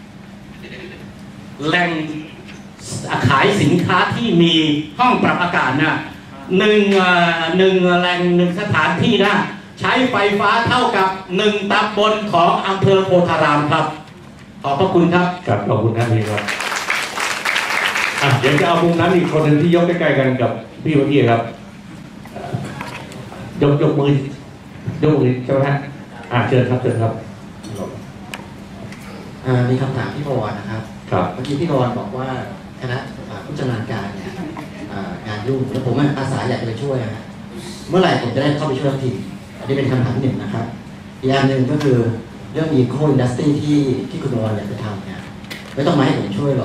แหล่งขายสินค้าที่มีห้องปรับอากาศนะหนึ่งแหล่ง1 สถานที่นะใช้ไฟฟ้าเท่ากับ1 ตำบลของอำเภอโพธารามครับขอบพระคุณครับขอบคุณท่านนี้ครับเดี๋ยวจะเอามุมนั้นอีกคนหนึ่งที่ยกใกล้ๆกันกับพี่เมื่อกี้ครับยกมือใช่ไหมฮะเชิญครับมีคำถามพี่บวรนะครับเมื่อกี้พี่บวรบอกว่าคณะผู้จัดการเนี่ยงานยุ่งแล้วผมอาสาอยากจะไปช่วยนะเมื่อไหร่ผมจะได้เข้าไปช่วยทีอันนี้เป็นคำถามที่1นะครับอีกอันหนึ่งก็คือเรื่อง Eco Industry ที่คุณบวรอยากจะทำเนี่ยไม่ต้องมาให้ผมช่วยหรอก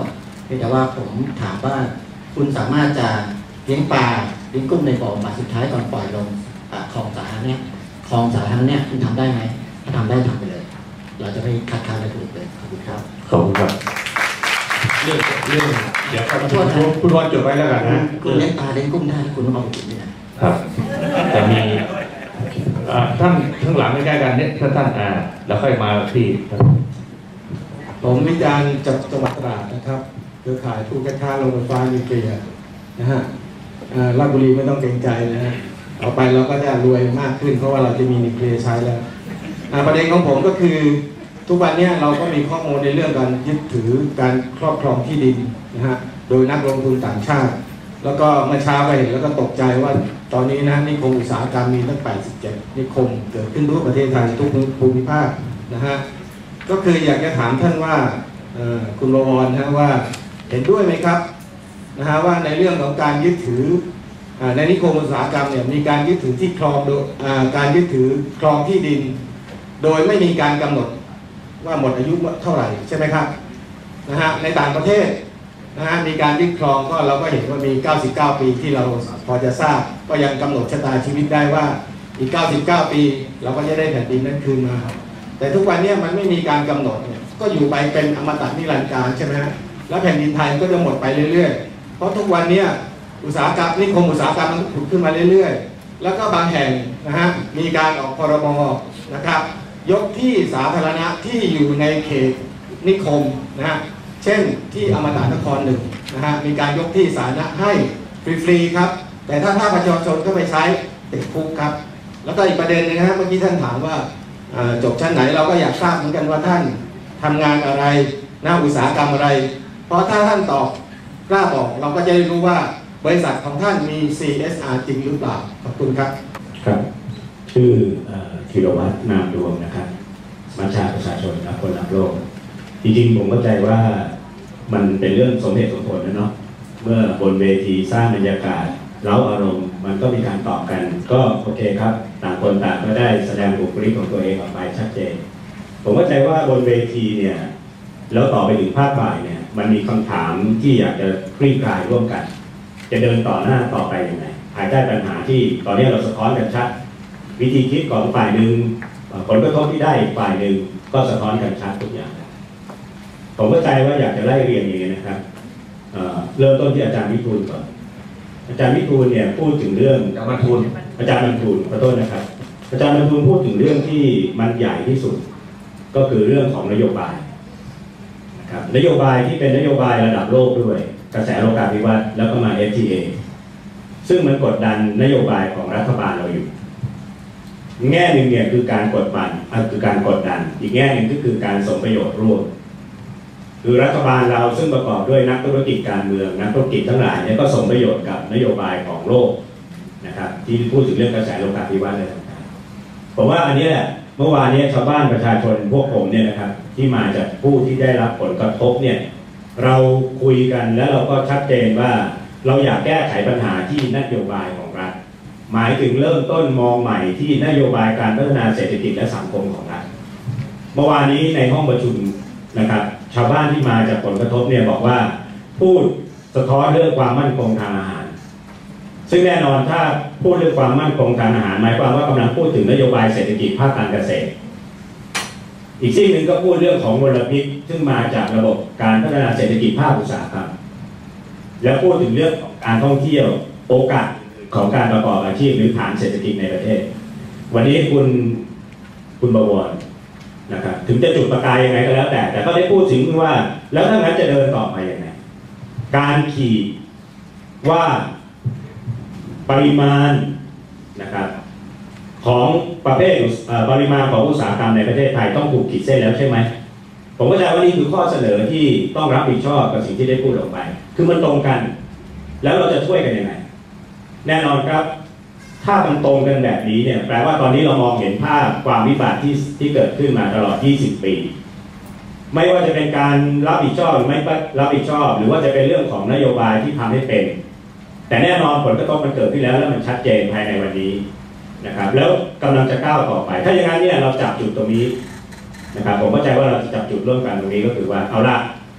เพียงแต่ว่าผมถามว่าคุณสามารถจะเลี้ยงปลาเลี้ยงกุ้งในบ่อปลาสุดท้ายก่อนปล่อยลงคลองสาธารณะเนี่ยคลองสาธารณะเนี่ยคุณทำได้ไหมถ้าทำได้ทำไปเลย เราจะไม่คัดค้านอะไรถูกเลยขอบคุณครับขอบคุณครับเรื่องเดี๋ยวคุณวอนจดไว้แล้วกันนะคุณเลี้ยงปลาเลี้ยงกุ้งได้คุณต้องเอาไปกินด้วยนะครับจะมีท่านข้างหลังใกล้ๆกันเนี่ยท่านแล้วค่อยมาที่ผมวิจารณ์จากจังหวัดตราดนะครับเครือข่ายผู้คัดค้านโรงไฟฟ้านิวเคลียร์นะฮะราชบุรีไม่ต้องเกรงใจนะฮะเอาไปเราก็จะรวยมากขึ้นเพราะว่าเราจะมีนิวเคลียร์ใช้แล้วประเด็นของผมก็คือทุกวันนี้เราก็มีข้อมูลในเรื่องการยึดถือการครอบครองที่ดินนะฮะโดยนักลงทุนต่างชาติแล้วก็เมื่อเช้าไปเห็นแล้วก็ตกใจว่าตอนนี้นะนิคมอุตสาหกรรมมีตั้ง87นิคมเกิดขึ้นทั่วประเทศไทยทุกภูมิภาคนะฮะก็คืออยากจะถามท่านว่าคุณบวรนะว่าเห็นด้วยไหมครับนะฮะว่าในเรื่องของการยึดถือในนิคมอุตสาหกรรมเนี่ยมีการยึดถือที่ครองโดยการยึดถือครองที่ดินโดยไม่มีการกำหนดว่าหมดอายุเท่าไหร่ใช่ไหมครับนะฮะในต่างประเทศนะฮะมีการยึดครองก็เราก็เห็นว่ามี99ปีที่เราพอจะทราบก็ยังกำหนดชะตาชีวิตได้ว่าอีก99ปีเราก็จะได้แผ่นดินนั้นคืนมาแต่ทุกวันนี้มันไม่มีการกำหนดเนี่ยก็อยู่ไปเป็นอมตะนิรันดร์กาลใช่ไหมฮะแล้วแผ่นดินไทยก็จะหมดไปเรื่อยๆเพราะทุกวันนี้อุตสาหกรรมนิคมอุตสาหกรรมมันผุดขึ้นมาเรื่อยๆแล้วก็บางแห่งนะฮะมีการออกพรบนะครับยกที่สาธารณะที่อยู่ในเขตนิคมนะฮะเช่นที่อมตะนครหนึ่งนะฮะมีการยกที่สาธารณะให้ฟรีๆครับแต่ถ้าประชาชนก็ไปใช้ติดคุกครับแล้วก็อีกประเด็นนึงนะฮะเมื่อกี้ท่านถามว่าจบชั้นไหนเราก็อยากทราบเหมือนกันว่าท่านทำงานอะไรหน้าอุตสาหกรรมอะไรเพราะถ้าท่านตอบกล้าบอกเราก็จะได้รู้ว่าบริษัทของท่านมี CSR จริงหรือเปล่าขอบคุณครับครับชื่อธีรวัฒน์นามดวงนะครับมาจากประชาชนรักคนรักโลกจริงๆผมเข้าใจว่ามันเป็นเรื่องสมเหตุสมผลนะเนาะเมื่อบนเวทีสร้างบรรยากาศเร้าอารมณ์มันก็มีการตอบกันก็โอเคครับต่างคนต่างก็ได้แสดงบุคลิกของตัวเองออกไปชัดเจนผมเข้าใจว่าบนเวทีเนี่ยแล้วต่อไปถึงภาคบ่ายเนี่ยมันมีคำถามที่อยากจะคลี่คลายร่วมกันจะเดินต่อหน้าต่อไปยังไงภายใต้ปัญหาที่ตอนนี้เราสะท้อนกันชัดวิธีคิดของฝ่ายหนึ่งผลกระทบที่ได้ฝ่ายหนึ่งก็สะท้อนกันชัดทุกอย่างผมเข้าใจว่าอยากจะไล่เรียงอย่างนี้นะครับเริ่มต้นที่อาจารย์วิทูลก่อนอาจารย์วิทูลเนี่ยพูดถึงเรื่องอาจารย์บรรทูลขอโทษนะครับอาจารย์บรรทูลพูดถึงเรื่องที่มันใหญ่ที่สุดก็คือเรื่องของนโยบายนะครับนโยบายที่เป็นนโยบายระดับโลกด้วยกระแสโลกาภิวัตน์แล้วก็มา FTA ซึ่งมันกดดันนโยบายของรัฐบาลเราอยู่แง่หนึ่งเนี่ยคือการกดดันอีกแง่หนึ่งก็คือการสมประโยชน์ร่วมคือรัฐบาลเราซึ่งประกอบด้วยนักธุรกิจการเมืองนักธุรกิจทั้งหลายเนี่ยก็สมประโยชน์กับนโยบายของโลกนะครับที่พูดถึงเรื่องกระแสโลกาภิวัตน์อะไรต่างๆผมว่าอันนี้แหละเมื่อวานนี้ชาวบ้านประชาชนพวกผมเนี่ยนะครับที่มาจากผู้ที่ได้รับผลกระทบเนี่ยเราคุยกันแล้วเราก็ชัดเจนว่าเราอยากแก้ไขปัญหาที่นโยบายของรัฐหมายถึงเริ่มต้นมองใหม่ที่นโยบายการพัฒนาเศรษฐกิจและสังคมของรัฐเมื่อวานนี้ในห้องประชุมนะครับชาวบ้านที่มาจากผลกระทบเนี่ยบอกว่าพูดสะท้อนเรื่องความมั่นคงทางอาหารซึ่งแน่นอนถ้าพูดเรื่องความมั่นคงทางอาหารหมายความว่ากำลังพูดถึงนโยบายเศรษฐกิจภาคการเกษตรอีกสิ่งหนึ่งก็พูดเรื่องของมลพิษซึ่งมาจากระบบการพัฒนาเศรษฐกิจภาคอุตสาหกรรมแล้วพูดถึงเรื่องของการท่องเที่ยวโอกาสของการประกอบอาชีพหรือฐานเศรษฐกิจในประเทศวันนี้คุณบวรนะครับถึงจะจุดประกายยังไงก็แล้วแต่ก็ได้พูดถึงว่าแล้วถ้างั้นจะเดินต่อไปยังไงการขีดว่าปริมาณนะครับของประเภทปริมาณของอุตสาหกรรมในประเทศไทยต้องถูกขีดเส้นแล้วใช่ไหมผมก็จะว่านี่คือข้อเสนอที่ต้องรับผิดชอบกับสิ่งที่ได้พูดออกไปคือมันตรงกันแล้วเราจะช่วยกันยังไงแน่นอนครับถ้ามันตรงกันแบบนี้เนี่ยแปลว่าตอนนี้เรามองเห็นภาพความวิบัติที่เกิดขึ้นมาตลอด20 ปีไม่ว่าจะเป็นการรับผิดชอบหรือไม่รับผิดชอบหรือว่าจะเป็นเรื่องของนโยบายที่ทำให้เป็นแต่แน่นอนผลกระทบมันเกิดขึ้นแล้วมันชัดเจนภายในวันนี้นะครับแล้วกำลังจะก้าวต่อไปถ้าอย่างนั้นเนี่ยเราจับจุดตรงนี้นะครับผมเข้าใจว่าเราจะจับจุดร่วมกันตรงนี้ก็คือว่าเอาละ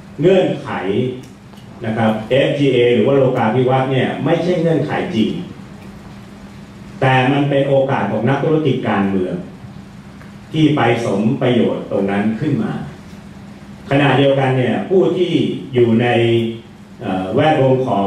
เงื่อนไขนะครับ FTA หรือว่าโลกาภิวัตน์เนี่ยไม่ใช่เงื่อนไขจริงแต่มันเป็นโอกาสของนักธุรกิจการเมืองที่ไปสมประโยชน์ตรงนั้นขึ้นมาขณะเดียวกันเนี่ยผู้ที่อยู่ในแวดวงของ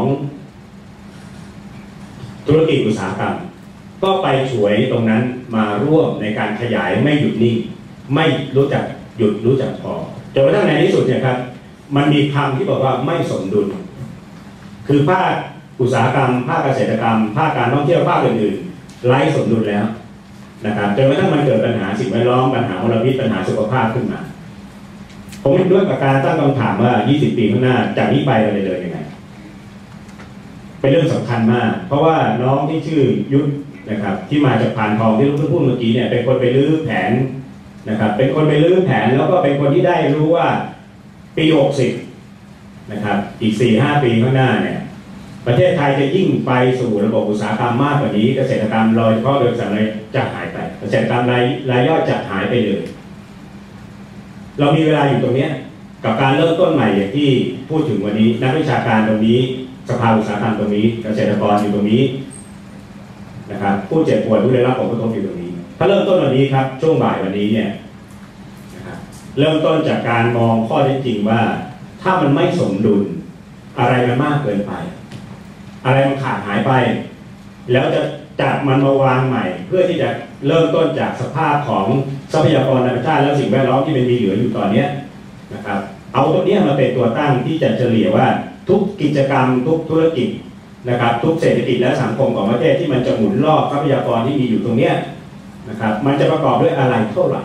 ธุรกิจอุตสาหกรรมก็ไปฉวยตรงนั้นมาร่วมในการขยายไม่หยุดนิ่งไม่รู้จักหยุดรู้จักพอจนกระทั่งในที่สุดเนี่ยครับมันมีคำที่บอกว่าไม่สมดุลคือภาคอุตสาหกรรมภาคเกษตรกรรมภาคการท่องเที่ยวภาคอื่นๆไร้สมดุลแล้วนะครับจนกระทั่งมันเกิดปัญหาสิ่งแวดล้อมปัญหามลพิษปัญหาสุขภาพขึ้นมาผมเห็นด้วยกับการตั้งคำถามว่า20 ปีข้างหน้าจากนี้ไปเราจะเดินยังไงเป็นเรื่องสำคัญมากเพราะว่าน้องที่ชื่อยุทธนะครับที่มาจากผ่านทองที่ลูกพูดเมื่อกี้เนี่ยเป็นคนไปรื้อแผนนะครับเป็นคนไปรื้อแผนแล้วก็เป็นคนที่ได้รู้ว่าปี60นะครับอีก 4-5 ปีข้างหน้าเนี่ยประเทศไทยจะยิ่งไปสู่ระบบอุตสาหกรรมมากกว่านี้เกษตรกรรมโดยเฉพาะโดยสังเลยจะหายไปเกษตรกรรมรายย่อยจะหายไปเลยเรามีเวลาอยู่ตรงนี้กับการเริ่มต้นใหม่อย่างที่พูดถึงวันนี้นักวิชาการตรงนี้สภาอุตสาหกรรมตรงนี้เกษตรกรอยู่ตรงนี้นะครับผู้เจ็บป่วยผู้ได้รับผลกระทบอยู่ตรงนี้ถ้าเริ่มต้นวันนี้ครับช่วงบ่ายวันนี้เนี่ยนะครับเริ่มต้นจากการมองข้อเท็จจริงว่าถ้ามันไม่สมดุลอะไรมันมากเกินไปอะไรมันขาดหายไปแล้วจะจัดมันมาวางใหม่เพื่อที่จะเริ่มต้นจากสภาพของทรัพยากรธรรมชาติและสิ่งแวดล้อมที่มันมีเหลืออยู่ตอนนี้นะครับเอาตัวนี้มาเป็นตัวตั้งที่จะเฉลี่ยว่าทุกกิจกรรมทุกธุรกิจนะครับทุกเศรษฐกิจและสังคมของประเทศที่มันจะหมุนรอบทรัพยากรที่มีอยู่ตรงนี้นะครับมันจะประกอบด้วยอะไรเท่าไหร่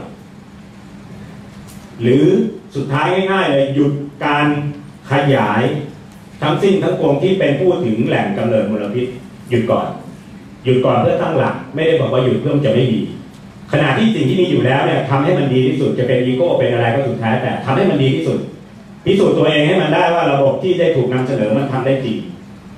หรือสุดท้ายง่ายๆเลยหยุดการขยายทั้งสิ้นทั้งปวงที่เป็นพูดถึงแหล่งกำเนิดมลพิษหยุดก่อนเพื่อตั้งหลักไม่ได้บอกว่าหยุดเพื่อจะไม่มีขณะที่สิ่งที่มีอยู่แล้วเนี่ยทำให้มันดีที่สุดจะเป็นอีโก้เป็นอะไรก็สุดท้ายแต่ทำให้มันดีที่สุดพิสูจน์ตัวเองให้มันได้ว่าระบบที่ได้ถูกนำเสนอมันทำได้จริง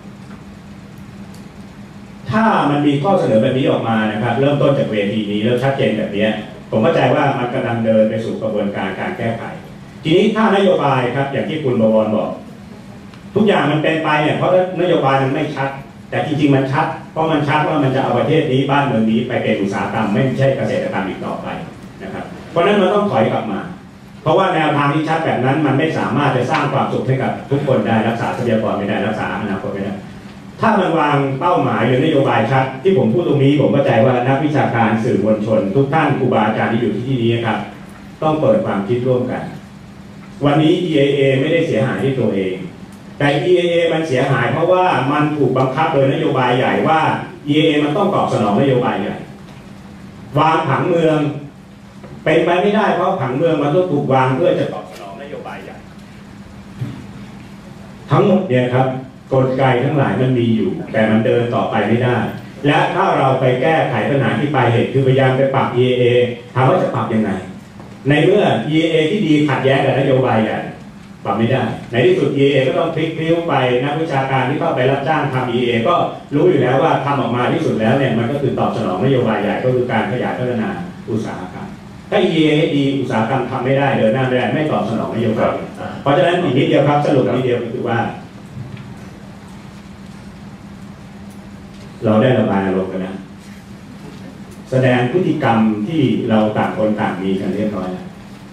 ถ้ามันมีข้อเสนอแบบนี้ออกมานะครับเริ่มต้นจากเวทีนี้แล้วชัดเจนแบบนี้ผมเข้าใจว่ามันกำลังเดินไปสู่กระบวนการแก้ไขทีนี้ถ้านโยบายครับอย่างที่คุณบวรบอกทุกอย่างมันเป็นไปเนี่ยเพราะนโยบายมันไม่ชัดแต่จริงๆมันชัดเพราะมันชัดว่ามันจะเอาประเทศนี้บ้านเมืองนี้ไปเป็นอุตสาหกรรมไม่ใช่เกษตรกรรมอีกต่อไปนะครับเพราะนั้นมันต้องถอยกลับมาเพราะว่าแนวทางที่ชัดแบบนั้นมันไม่สามารถจะสร้างความสุขให้กับทุกคนได้รักษาทรัพยากรไม่ได้รักษาอนาคตไม่ได้ถ้ามันวางเป้าหมายหรือนโยบายชัดที่ผมพูดตรงนี้ผมเข้าใจว่านักวิชาการสื่อมวลชนทุกท่านครูบาอาจารย์ที่อยู่ที่นี้นะครับต้องเปิดความคิดร่วมกันวันนี้ EAA ไม่ได้เสียหายที่ตัวเองแต่ EAA มันเสียหายเพราะว่ามันถูกบังคับโดยนโยบายใหญ่ว่า EAA มันต้องตอบสนองนโยบายใหญ่วางผังเมืองเป็นไปไม่ได้เพราะผังเมืองมันต้องถูกวางเพื่อจะตอบสนองนโยบายใหญ่ทั้งหมดเนี่ยครับกลไกทั้งหลายมันมีอยู่แต่มันเดินต่อไปไม่ได้และถ้าเราไปแก้ไขปัญหาที่ปลายเหตุคือพยายามไปปรับ EAA ถามว่าจะปรับยังไงในเมื่อ EAA ที่ดีขัดแย้งกับนโยบายใหญ่ปรับไม่ได้ในที่สุด EAA ก็ต้องพลิกพลิ้วไปนักวิชาการที่เข้าไปรับจ้างทำ EAA ก็รู้อยู่แล้วว่าทำออกมาที่สุดแล้วเนี่ยมันก็คือตอบสนองนโยบายใหญ่ก็คือการขยายพัฒนาอุตสาหกรรมถ้า EAA ดีอุตสาหกรรมทำไม่ได้เดินหน้าไม่ได้ไม่ตอบสนองนโยบายเพราะฉะนั้นอีกนิดเดียวครับสรุปนิดเดียวก็คือว่าเราได้ระบายอารมณ์กันนะแสดงพฤติกรรมที่เราต่างคนต่างมีกันเรียบร้อยแล้ว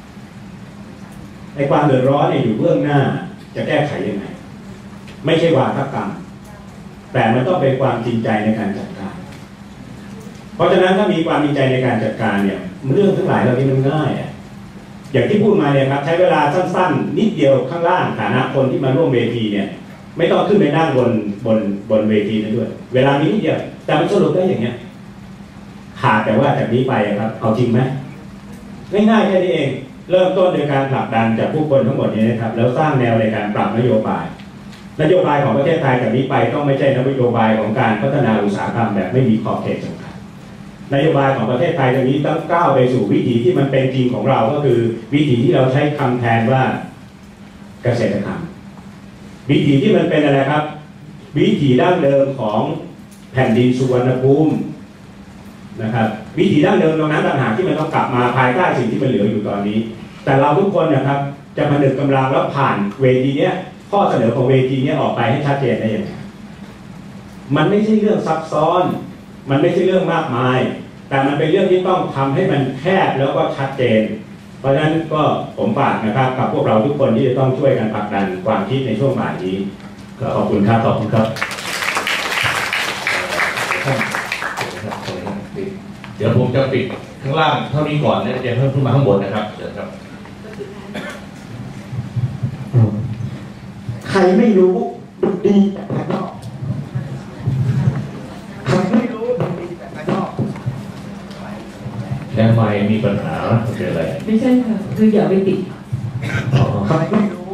ในความเดือดร้อนเนี่ยอยู่เบื้องหน้าจะแก้ไขยังไงไม่ใช่วาทกรรมแต่มันต้องเป็นความจริงใจในการจัดการเพราะฉะนั้นถ้ามีความจริงใจในการจัดการเนี่ยเรื่องทั้งหลายเหล่านี้มันง่ายอย่างที่พูดมาเนี่ยครับใช้เวลาสั้นๆนิดเดียวข้างล่างฐานะคนที่มาร่วมเวทีเนี่ยไม่ต้องขึ้นไปนั่งบนเวทีนั้นด้วยเวลามีนิดเดียวแต่มันสรุปได้อย่างเงี้ยขาดแต่ว่าจากนี้ไปครับเอาจริงไหมง่ายๆแค่นี้เองเริ่มต้นโดยการผลักดันจากผู้คนทั้งหมดนี้นะครับแล้วสร้างแนวในการปรับนโยบายของประเทศไทยจากนี้ไปต้องไม่ใช่นโยบายของการพัฒนาอุตสาหกรรมแบบไม่มีขอบเขตจำกัดนโยบายของประเทศไทยตรงนี้ต้องก้าวไปสู่วิถีที่มันเป็นจริงของเราก็คือวิถีที่เราใช้คำแทนว่าเกษตรกรรมวิถีที่มันเป็นอะไรครับวิถีดั้งเดิมของแผ่นดินสุวรรณภูมินะครับวิถีดั้งเดิมตรงนั้นต่างหากที่มันต้องกลับมาภายใต้สิ่งที่มันเหลืออยู่ตอนนี้แต่เราทุกคนนะครับจะมาดึงกำลังแล้วผ่านเวทีเนี้ยข้อเสนอของเวทีนี้ออกไปให้ชัดเจนได้ยังไงมันไม่ใช่เรื่องซับซ้อนมันไม่ใช่เรื่องมากมายแต่มันเป็นเรื่องที่ต้องทำให้มันแคบแล้วก็ชัดเจนเพราะฉะนั้นก็ผมฝากนะครับกับพวกเราทุกคนที่จะต้องช่วยกันผลักดันความคิดในช่วงบ่ายนี้ขอบคุณครับขอบคุณครับเดี๋ยวผมจะปิดข้างล่างเท่านี้ก่อนแล้วจะเพิ่มขึ้นมาข้างบนนะครับเชิญครับใครไม่รู้ดูดีแต่ภายนอกใครไม่รู้ดูดีแต่ภายนอกแล้วไม่มีปัญหาเกิดอะไรไม่ใช่ค่ะคืออย่าไปติดใครไม่รู้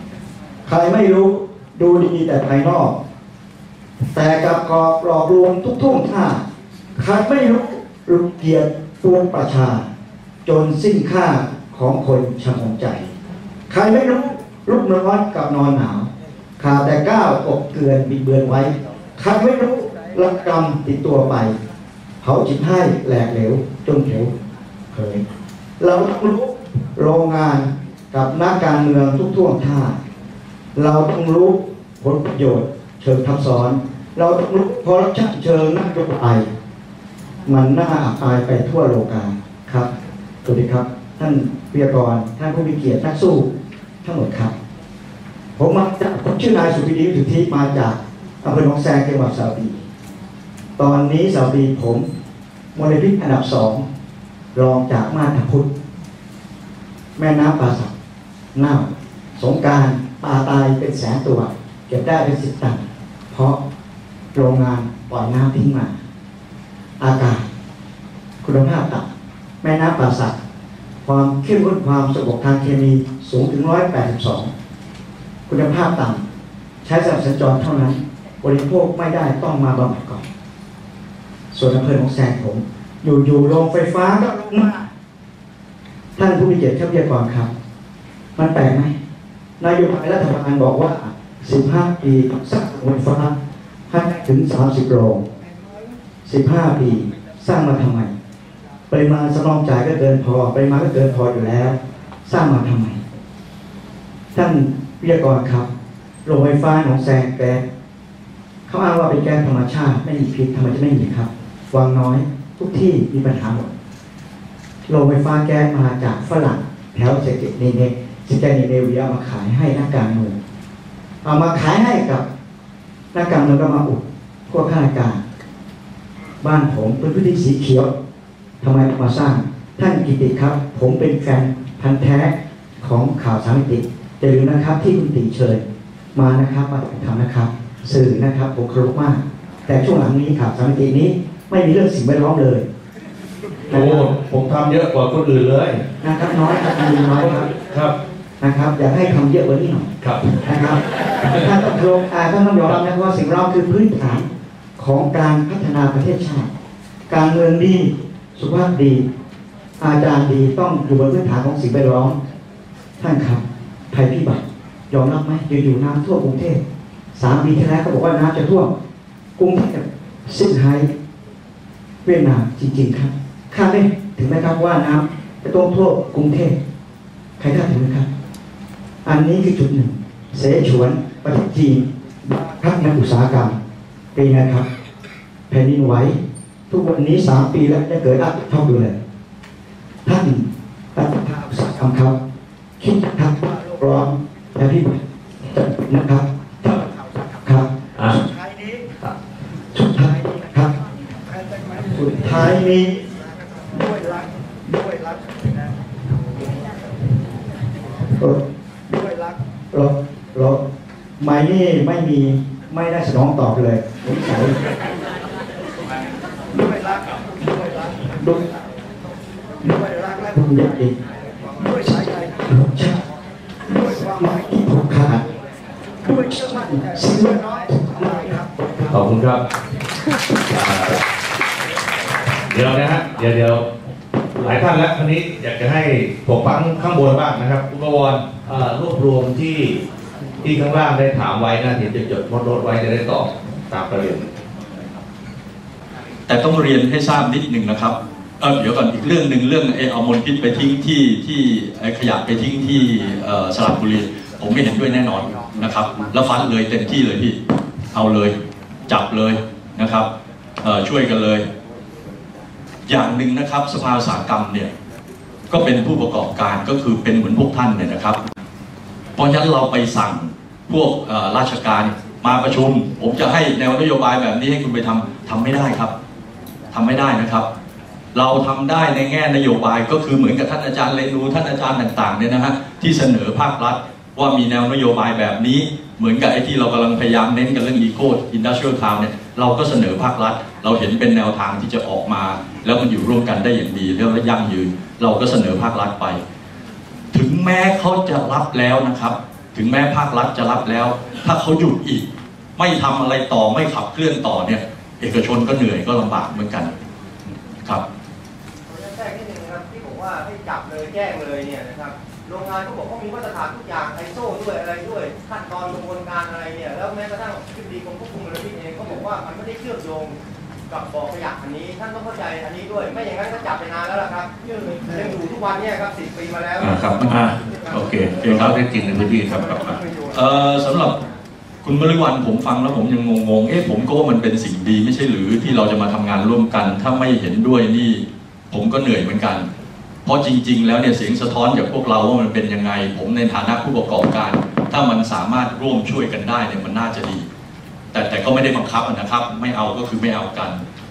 ดูดีแต่ภายนอกแต่กับกอบหลอกลวงทุกท่วงท่าใครไม่รู้รุกเกียรติปวงประชาจนสิ้นค่าของคนชะมงใจใครไม่รู้ลุกร้อนกับนอนหนาวขาดแต่ก้าวอกเกลือนบิดเบือนไว้ใครไม่รู้รักกรรมติดตัวไปเผาจิตให้แหลกเหลวจนเขียวเคยเราต้องรู้โรงงานกับนักการเมืองทุกท่วงท่าเราต้องรู้ผลประโยชน์เชิงทับซ้อนเราต้องรู้คอร์รัปชันเชิงนโยบายมันน่าอับอายไปทั่วโลกาครับสวัสดีครับท่านวิทยากรท่านผู้มีเกียรตินักสู้ทั้งหมดครับผมมาจากผมชื่อนายสุพิดีสุทธิมาจากอำเภอหนองแซงจังหวัดสระบุรีตอนนี้สระบุรีผมมลพิษอันดับ2รองจากมาตรพุทธแม่น้ำป่าสักเน่าสงกรานต์ปลาตายเป็นแสนตัวเก็บได้เป็น10 ตันเพราะโรงงานปล่อยน้ำทิ้งมาอากาศคุณภาพต่ำแม่น้ำป่าสักความเข้มข้นความสกปรกทางเคมีสูงถึง182คุณภาพต่ำใช้สำหรับสัญจรเท่านั้นบริโภคไม่ได้ต้องมาบำบัดก่อนส่วนอำเภอหนองแซงผมอยู่โรงไฟฟ้าก็ลงมาท่านผู้มีเกียรติวิทยากรครับมันแปลกไหมนายกรัฐบาลบอกว่า15 ปีสร้างโรงไฟฟ้าให้ถึง30 โรง15 ปีสร้างมาทำไมปริมาณสำรองจ่ายก็เกินพอปริมาณก็เกินพออยู่แล้วสร้างมาทำไมท่านวิทยากรครับโรงไฟฟ้าหนองแซงแก๊สเขาอ้างว่าเป็นแก๊สธรรมชาติไม่มีพิษทำไมจะไม่มีครับวังน้อยทุกที่มีปัญหาหมดโรงไฟฟ้าแก๊สมาจากฝรั่งแถวเซกิเนเนเวียมาขายให้นักการเมืองเอามาขายให้กับนักการเมืองก็มาอุดพวกข้าราชการบ้านผมเป็นพื้นที่สีเขียวทำไมมาสร้างท่านกิติครับผมเป็นแฟนพันธุ์แท้ของข่าวสามมิติอย่าลืมนะครับที่คุณติเชิญมานะครับมาทำนะครับสื่อนะครับผมเคารพมากแต่ช่วงหลังนี้ข่าวสามมิตินี้ไม่มีเรื่องสิ่งแวดล้อมเลยโอ้ผมทำเยอะกว่าคนอื่นเลยนะครับน้อยครับมีน้อยครับนะครับอยากให้ทำเยอะกว่านี้หน่อยครับนะครับท่านต้องเคารพท่านต้องยอมรับนะว่าสิ่งเราคือพื้นฐานของการพัฒนาประเทศชาติการเมืองดีสุขภาพดีอาจารย์ดีต้องอยู่บนพื้นฐานของสิ่งแวดล้อมท่านครับภัยพิบัติยอมรับไหมอยู่น้ำท่วมกรุงเทพ3 ปีที่แล้วเขาบอกว่าน้ำจะท่วมกรุงเทพซิดไฮเวียดนามจริงๆครับคาดได้ถึงไหมครับว่าน้ำจะต้องท่วมกรุงเทพใครคาดถึงไหมครับอันนี้คือจุดหนึ่งเสฉวนประเทศจีนพักนักอุตสาหกรรมปีนะครับแผ่นดินไหวทุกวันนี้3 ปีแล้วจะเกิดอัตราเท่าอยู่เลยท่านรัฐบาลอุตสาหกรรมครับคิดนะครับว่าโลกร้อนและที่จะนะครับครับสุดท้ายนี้นะครับสุดท้ายนี้ด้วยรักด้วยรถไม่นี่ไม่ได้สนองตอบเลยผมใส่ด้วยรักและภูมิใจด้วยสายใจของชาติด้วยความหมายที่ผูกขาดด้วยเชื่อมั่นสิ่งน้อยครับขอบคุณครับเดี๋ยวนะฮะเดี๋ยวหลายท่านแล้วคราวนี้อยากจะให้ผมฟังข้างบนบ้างนะครับคุณประวรรวบรวมที่ข้างล่างได้ถามไว้นะเดี๋ยวจะจดโน้ตไว้จะได้ตอบตามประเด็นแต่ต้องเรียนให้ทราบนิดหนึ่งนะครับเดี๋ยวก่อนอีกเรื่องหนึ่งเรื่องเอามลพิษไปทิ้งที่ขยะไปทิ้งที่สระบุรีผมไม่เห็นด้วยแน่นอนนะครับแล้วฟันเลยเต็มที่เลยพี่เอาเลยจับเลยนะครับช่วยกันเลยอย่างหนึ่งนะครับสภาอุตสาหกรรมเนี่ยก็เป็นผู้ประกอบการก็คือเป็นเหมือนพวกท่านเนี่ยนะครับเพราะฉะนั้นเราไปสั่งพวกราชการมาประชุมผมจะให้แนวนโยบายแบบนี้ให้คุณไปทำไม่ได้ครับทำไม่ได้นะครับเราทำได้ในแง่นโยบายก็คือเหมือนกับท่านอาจารย์เรนูท่านอาจารย์ต่างๆเนี่ยนะฮะที่เสนอภาครัฐว่ามีแนวนโยบายแบบนี้เหมือนกับไอ้ที่เรากำลังพยายามเน้นกันเรื่อง Eco Industrial Town เนี่ยเราก็เสนอภาครัฐเราเห็นเป็นแนวทางที่จะออกมาแล้วมันอยู่ร่วมกันได้อย่างดีแล้วยั่งยืนเราก็เสนอภาครัฐไปถึงแม้เขาจะรับแล้วนะครับถึงแม้ภาครัฐจะรับแล้วถ้าเขาหยุดอีกไม่ทำอะไรต่อไม่ขับเคลื่อนต่อเนี่ยเอกชนก็เหนื่อยก็ลำบากเหมือนกันครับแจ้งนิดนึงนะครับที่บอกว่าให้จับเลยแจ้งเลยเนี่ยนะครับโรงงานเขาบอกเขามีมาตรฐานทุกอย่างไอโซ่ด้วยอะไรด้วยขั้นตอนกระบวนการอะไรเนี่ยแล้วแม้กระทั่งที่ดีกรมควบคุมมลพิษเองเขาบอกว่ามันไม่ได้เชื่อมโยงกับบ่อขยะอันนี้ท่านต้องเข้าใจอันนี้ด้วยไม่อย่างนั้นก็จับไปนานแล้วล่ะครับยังอยู่ทุกวันเนี่ยครับ10 ปีมาแล้วครับโอเคเขาได้จริงในพื้นที่ครับสำหรับคุณมฤวันผมฟังแล้วผมยังงงผมก็ว่ามันเป็นสิ่งดีไม่ใช่หรือที่เราจะมาทำงานร่วมกันถ้าไม่เห็นด้วยนี่ผมก็เหนื่อยเหมือนกันเพราะจริงๆแล้วเนี่ยเสียงสะท้อนจากพวกเราว่ามันเป็นยังไงผมในฐานะผู้ประกอบการถ้ามันสามารถร่วมช่วยกันได้เนี่ยมันน่าจะดีแต่ก็ไม่ได้บังคับนะครับไม่เอาก็คือไม่เอากัน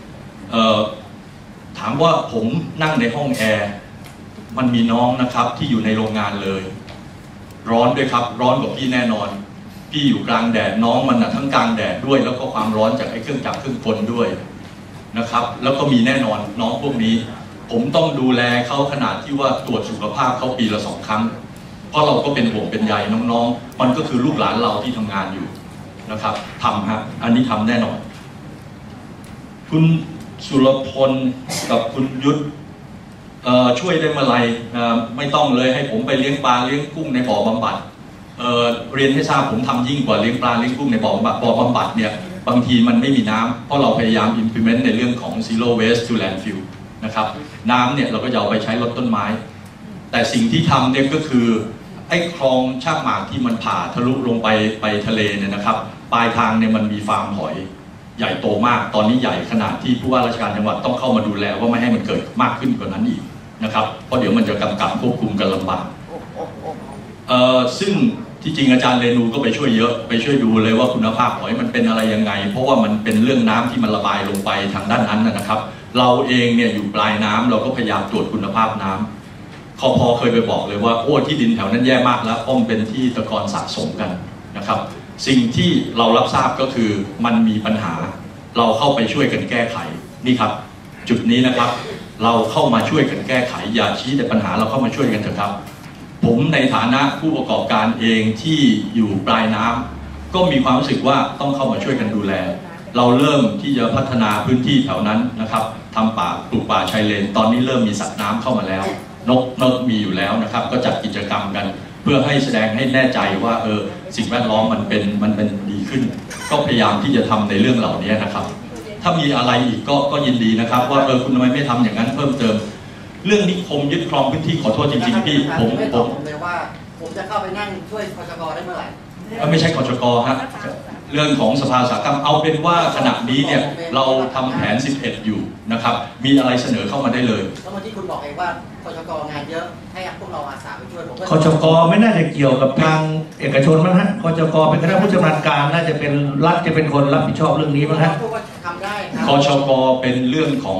ถามว่าผมนั่งในห้องแอร์มันมีน้องนะครับที่อยู่ในโรงงานเลยร้อนด้วยครับร้อนกว่าพี่แน่นอนพี่อยู่กลางแดดน้องมันทั้งกลางแดดด้วยแล้วก็ความร้อนจากไอ้เครื่องจักรเครื่องกลด้วยนะครับแล้วก็มีแน่นอนน้องพวกนี้ผมต้องดูแลเขาขนาดที่ว่าตรวจสุขภาพเขาปีละ2 ครั้งเพราะเราก็เป็นห่วงเป็นใยน้องๆมันก็คือลูกหลานเราที่ทำงานอยู่นะครับทำฮะอันนี้ทำแน่นอนคุณสุรพลกับคุณยุทธช่วยได้เมื่อไรไม่ต้องเลยให้ผมไปเลี้ยงปลาเลี้ยงกุ้งในบ่อบำบัดเรียนให้ทราบผมทำยิ่งกว่าเลี้ยงปลาเลี้ยงกุ้งในบ่อบำบัดเนี่ยบางทีมันไม่มีน้ำเพราะเราพยายาม implement ในเรื่องของ zero waste to landfill นะครับน้ำเนี่ยเราก็จะเอาไปใช้ลดต้นไม้แต่สิ่งที่ทำเนี่ยก็คือไอ้คลองชากหมากที่มันผ่าทะลุลงไปทะเลเนี่ยนะครับปลายทางเนี่ยมันมีฟาร์มหอยใหญ่โตมากตอนนี้ใหญ่ขนาดที่ผู้ว่าราชการจังหวัดต้องเข้ามาดูแลว่าไม่ให้มันเกิดมากขึ้นกว่านั้นอีกนะครับเพราะเดี๋ยวมันจะกำกับควบคุมกันลำบากซึ่งที่จริงอาจารย์เรนูก็ไปช่วยเยอะไปช่วยดูเลยว่าคุณภาพหอยมันเป็นอะไรยังไงเพราะว่ามันเป็นเรื่องน้ำที่มันระบายลงไปทางด้านนั้นนะครับเราเองเนี่ยอยู่ปลายน้ำเราก็พยายามตรวจคุณภาพน้ำคพ.เคยไปบอกเลยว่าโอ้ที่ดินแถวนั้นแย่มากแล้วป้อมเป็นที่ตะกอนสะสมกันนะครับสิ่งที่เรารับทราบก็คือมันมีปัญหาเราเข้าไปช่วยกันแก้ไขนี่ครับจุดนี้นะครับเราเข้ามาช่วยกันแก้ไขอย่าชี้แต่ปัญหาเราเข้ามาช่วยกันเถอะครับผมในฐานะผู้ประกอบการเองที่อยู่ปลายน้ำก็มีความรู้สึกว่าต้องเข้ามาช่วยกันดูแลเราเริ่มที่จะพัฒนาพื้นที่แถวนั้นนะครับทำป่าปลูกป่าชายเลนตอนนี้เริ่มมีสัตว์น้ำเข้ามาแล้วนกมีอยู่แล้วนะครับก็จัดกิจกรรมกันเพื่อให้แสดงให้แน่ใจว่าสิ่งแวดล้อมมันเป็นดีขึ้นก็พยายามที่จะทำในเรื่องเหล่านี้นะครับถ้ามีอะไรอีกก็ยินดีนะครับว่าคุณทำไมไม่ทำอย่างนั้นเพิ่มเติมเรื่องนิคมยึดครองพื้นที่ขอโทษจริงๆพี่ผมเลยว่าผมจะเข้าไปนั่งช่วยคชก.ได้เมื่อไหร่ไม่ใช่คชก.ฮะเรื่องของสภาอุตสาหกรรมเอาเป็นว่าขณะนี้เนี่ยเราทำแผน11อยู่นะครับมีอะไรเสนอเข้ามาได้เลยแล้วเมื่อที่คุณบอกเองว่าคชก.งานเยอะให้พวกเราอาสาไปช่วยผมคชก.ไม่น่าจะเกี่ยวกับทางเอกชนมั้งฮะคชก.เป็นคณะผู้ชำนาญการน่าจะเป็นรัฐจะเป็นคนรับผิดชอบเรื่องนี้มั้งฮะคชก.เป็นเรื่องของ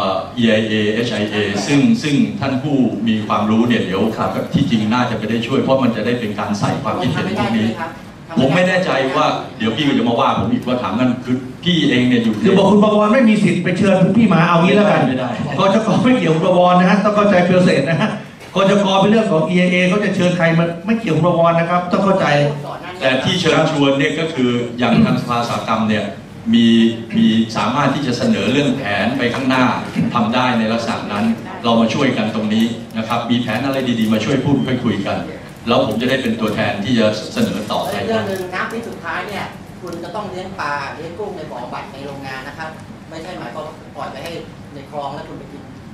EIA HIA ซึ่งท่านผู้มีความรู้เนี่ยเดี๋ยวที่จริงน่าจะไปได้ช่วยเพราะมันจะได้เป็นการใส่ความคิดเห็นพวกนี้ผมไม่แน่ใจว่าเดี๋ยวพี่ก็จะมาว่าผมอีกว่าถามกันคือพี่เองเนี่ยอยู่คือบอกคุณประวรไม่มีสิทธิ์ไปเชิญพี่มาเอางี้แล้วกันไม่ได้คชก.ไม่เกี่ยวกับประวรนะฮะต้องเข้าใจเพื่อเสร็จนะฮะคชก.เป็นเรื่องของ EIA เขาจะเชิญใครมาไม่เกี่ยวกับประวรนะครับต้องเข้าใจแต่ที่เชิญชวนเนี่ยก็คืออย่างทางสภาอุตสาหกรรมเนี่ยมีสามารถที่จะเสนอเรื่องแผนไปข้างหน้าทำได้ในลักษณะนั้นเรามาช่วยกันตรงนี้นะครับมีแผนอะไรดีๆมาช่วยพูดคุยกันแล้วผมจะได้เป็นตัวแทนที่จะเสนอต่อไปเรื่องหนึ่งน้ำที่สุดท้ายเนี่ยคุณจะต้องเลี้ยงปลาเลี้ยงกุ้งในบ่อบัตรในโรงงานนะครับไม่ใช่หมายความว่าปล่อยไปให้ในคลองแล้วคุณไปกิน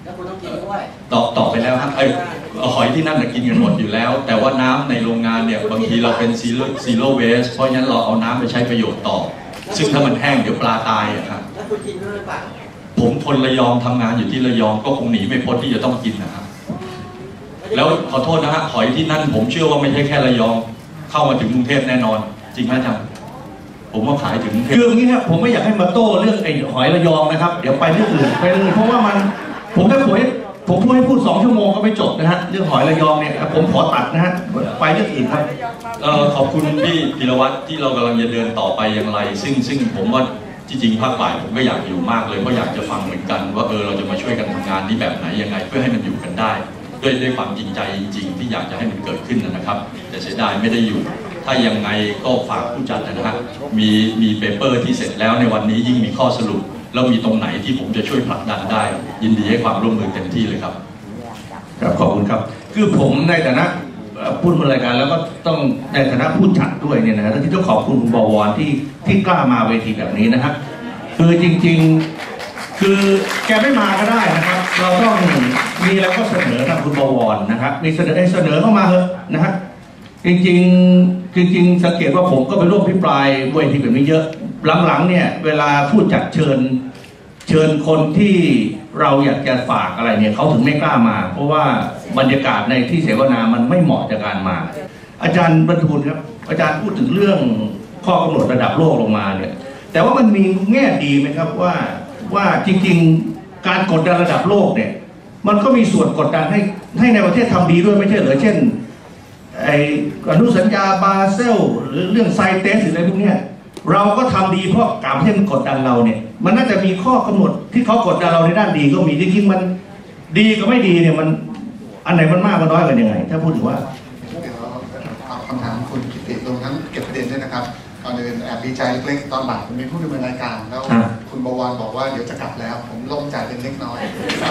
แล้วคุณต้องกินด้วยตอบไปแล้วครับหอยที่นั่นกินกันหมดอยู่แล้ว แต่ว่าน้ำในโรงงานเนี่ยบางทีเราเป็นzero waste เพราะฉะนั้นเราเอาน้ำไปใช้ประโยชน์ต่อซึ่งถ้ามันแห้งเดี๋ยวปลาตายครับแล้วคุณกินด้วยหรือเปล่าผมคนระยองทำงานอยู่ที่ระยองก็คงหนีไม่พ้นที่จะต้องกินนะครับแล้วขอโทษนะฮะหอยที่นั่นผมเชื่อว่าไม่ใช่แค่ระยองเข้ามาถึงกรุงเทพแน่นอนจริงไหมจ๊ะผมว่าขายถึงคืออย่างนี้ครับผมไม่อยากให้มาโต้เรื่องไอ้หอยระยองนะครับเดี๋ยวไปเรื่องอื่นไปเรื่องอื่นเพราะว่ามันผมพูดให้พูด2 ชั่วโมงก็ไม่จบนะฮะเรื่องหอยระยองเนี่ยผมขอตัดนะฮะไปเรื่องอื่นครับขอบคุณพี่ธีรวัตรที่เรากำลังจะเดินต่อไปอย่างไรซึ่งผมว่าจริงๆภาคบ่ายผมก็อยากอยู่มากเลยเพราะอยากจะฟังเหมือนกันว่าเราจะมาช่วยกันทำงานนี้แบบไหนยังไงเพื่อให้มันอยู่กันได้ด้วยความจริงใจจริงๆที่อยากจะให้มันเกิดขึ้นนะครับแต่เสียดายไม่ได้อยู่ถ้ายังไงก็ฝากผู้จัดนะฮะมีเปเปอร์ที่เสร็จแล้วในวันนี้ยิ่งมีข้อสรุปแล้วมีตรงไหนที่ผมจะช่วยผลักดันได้ยินดีให้ความร่วมมือเต็มที่เลยครับครับขอบคุณครับคือผมในฐานะพูดในรายการแล้วก็ต้องในฐานะผู้จัดด้วยเนี่ยนะฮะที่ต้องขอบคุณคุณบวรที่กล้ามาเวทีแบบนี้นะครับคือจริงๆคือแกไม่มาก็ได้นะครับเราต้องมีแล้วก็เสนอทางคุณบวรนะครับมีเสนอเข้ามาเถอะนะฮะจริงสังเกตว่าผมก็ไปร่วมพิปรายเวทีแบบนี้เยอะหลังๆเนี่ยเวลาผู้จัดเชิญคนที่เราอยากจะฝากอะไรเนี่ยเขาถึงไม่กล้ามาเพราะว่าบรรยากาศในที่เสวนามันไม่เหมาะจากการมาอาจารย์บรรทูลครับอาจารย์พูดถึงเรื่องข้อกำหนดระดับโลกลงมาเนี่ยแต่ว่ามันมีแง่ดีไหมครับว่าจริงๆการกดดันระดับโลกเนี่ยมันก็มีส่วนกดดันให้ในประเทศทำดีด้วยไม่ใช่เหรอเช่นอนุสัญญาบาเซลหรือเรื่องไซเตสหรืออะไรพวกนี้เราก็ทำดีเพราะการที่มันกดดันเราเนี่ยมันน่าจะมีข้อกำหนดที่เขากดดันเราในด้านดีก็มีจริงๆมันดีกับไม่ดีเนี่ยมันอันไหนมันมากมันน้อยกันยังไงถ้าพูดถึงว่าเดี๋ยวเอาคำถามคุณกิติรวมทั้งเก็บประเด็นด้วยนะครับก่อนอื่นแอบดีใจเล็กๆตอนบ่ายผมมีผู้ดำเนินรายการแล้วคุณบวรบอกว่าเดี๋ยวจะกลับแล้วผมโล่งใจเป็นเล็กน้อย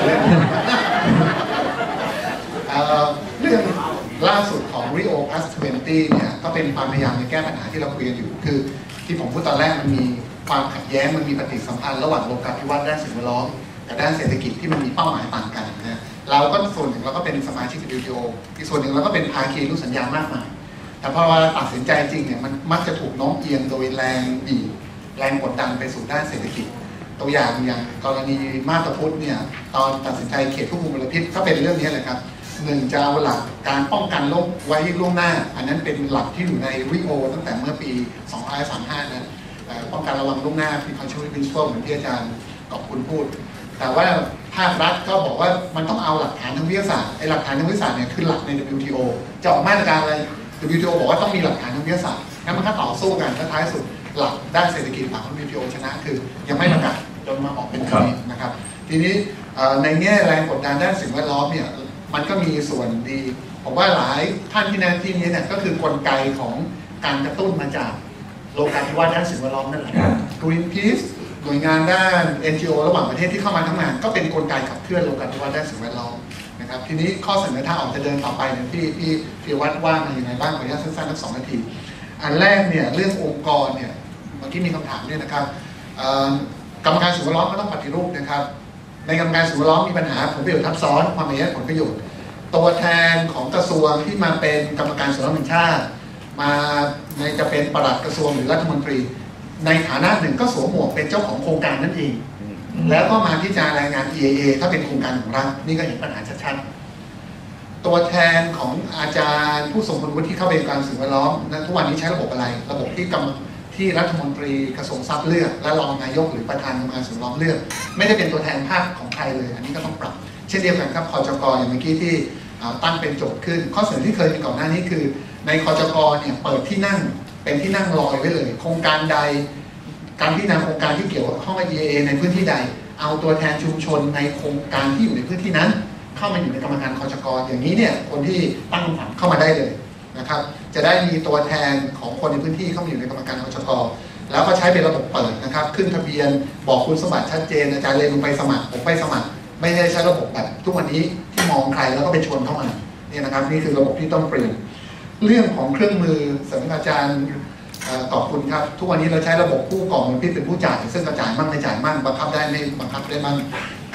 เรื่องล่าสุดของ Rio Plus 20 เนี่ยก็เป็นความพยายามในแก้ปัญหาที่เราคุยกันอยู่คือที่ผมพูดตอนแรกมันมีความขัดแย้งมันมีปฏิสัมพันธ์ระหว่างโลกาภิวัตน์ด้านสิ่งแวดล้อมกับด้านเศรษฐกิจที่มันมีเป้าหมายต่างกันนะเราก็ส่วนหนึ่งเราก็เป็นสมาชิก WTO อีกส่วนหนึ่งเราก็เป็นภาคีอนุสัญญามากมายแต่พอเราตัดสินใจจริงเนี่ยมันมักจะถูกโน้มเอียงโดยแรงบีบแรงกดดันไปสู่ด้านเศรษฐกิจตัวอย่างกรณีมาตรพุทธเนี่ยตอนตัดสินใจเขตควบคุมมลพิษก็เป็นเรื่องนี้เลยครับ1จะเอาหลักการป้องกันโรคไว้ล่วงหน้าอันนั้นเป็นหลักที่อยู่ในริโอตั้งแต่เมื่อปี2535นะป้องกันระวังล่วงหน้า precautionary principle เหมือนที่อาจารย์กอบคุณพูดแต่ว่าภาครัฐก็บอกว่ามันต้องเอาหลักฐานทางวิทยาศาสตร์หลักฐานทางวิทยาศาสตร์เนี่ยคือหลักใน WTO จะออกมาตรการอะไร WTO บอกว่าต้องมีหลักฐานทางวิทยาศาสตร์งั้นมันก็ต่อสู้กันและท้ายสุดหลักด้านเศรษฐกิจหลักของ WTO ชนะคือยังไม่ประกาศจนมาออกเป็นคดีนะครับทีนี้ในแง่แรงกดดันด้านสิ่งแวดล้อมเนี่ยมันก็มีส่วนดีผมว่าหลายท่านที่นั่นที่นี้เนี่ยก็คือกลไกของการกระตุ้นมาจากโลกาภิวัตน์ด้านสิ่งแวดล้อมนั่นแหละ Greenpeace หน่วยงานด้าน NGO ระหว่างประเทศที่เข้ามาทำงานก็เป็นกลไกขับเคลื่อนโลกาภิวัตน์ด้านสิ่งแวดล้อมนะครับทีนี้ข้อเสนอทางออกจะเดินต่อไปเนี่ยพี่ธีรวัตรว่ามาอย่างไรบ้างขออนุญาตสั้นๆทั้ง2 นาทีอันแรกเนี่ยเรื่ององค์กรเนี่ยเมื่อกี้มีคำถามเนี่ยนะครับกรรมการสิ่งแวดล้อมก็ต้องปฏิรูปนะครับในกรรมการสิ่งแวดล้อมมีปัญหาผลประโยชน์ทับซ้อนความขัดแย้งผลประโยชน์ตัวแทนของกระทรวงที่มาเป็นกรรมการสิ่งแวดล้อมแห่งชาติมาในจะเป็นปลัดกระทรวงหรือรัฐมนตรีในฐานะหนึ่งก็สวมหมวกเป็นเจ้าของโครงการนั่นเองแล้วก็มาพิจารณารายงาน EAA ถ้าเป็นโครงการของรัฐนี่ก็เห็นปัญหาชัดๆตัวแทนของอาจารย์ผู้ทรงคุณวุฒิที่เข้าไปในการสิ่งแวดล้อมนั้นทุกวันนี้ใช้ระบบอะไรระบบที่รัฐมนตรีกระทรวงทรัพย์เลือกและรองนายกหรือประธานกรรมการสิ่งแวดล้อมเลือกไม่ได้เป็นตัวแทนภาคของใครเลยอันนี้ก็ต้องปรับเช่นเดียวกันครับคจก.อย่างเมื่อกี้ที่ตั้งเป็นโจทย์ขึ้นข้อเสนอที่เคยมีก่อนหน้านี้คือในคจก.เนี่ยเปิดที่นั่งเป็นที่นั่งลอยไว้เลยโครงการใดการพิจารณาโครงการที่เกี่ยวข้องกับ EAA ในพื้นที่ใดเอาตัวแทนชุมชนในโครงการที่อยู่ในพื้นที่นั้นเข้ามาอยู่ในกรรมการคจก.อย่างนี้เนี่ยคนที่ตั้งคำถามเข้ามาได้เลยนะครับจะได้มีตัวแทนของคนในพื้นที่เข้ามาอยู่ในกรรมการคจก.แล้วก็ใช้เป็นระบบเปิดนะครับขึ้นทะเบียนบอกคุณสมบัติชัดเจนอาจารย์เรนลงไปสมัครผมไปสมัครไม่ได้ใช้ระบบแบบทุกวันนี้ที่มองใครแล้วก็ไปชวนเข้ามาเนี่ยนะครับนี่คือระบบที่ต้องเปลี่ยนเรื่องของเครื่องมือสำนักอาจารย์ขอบคุณครับทุกวันนี้เราใช้ระบบผู้ก่อมลพิษเป็นผู้จ่ายซึ่งกระจายมั่งไม่จ่ายมั่งบังคับได้ไม่บังคับได้มั่ง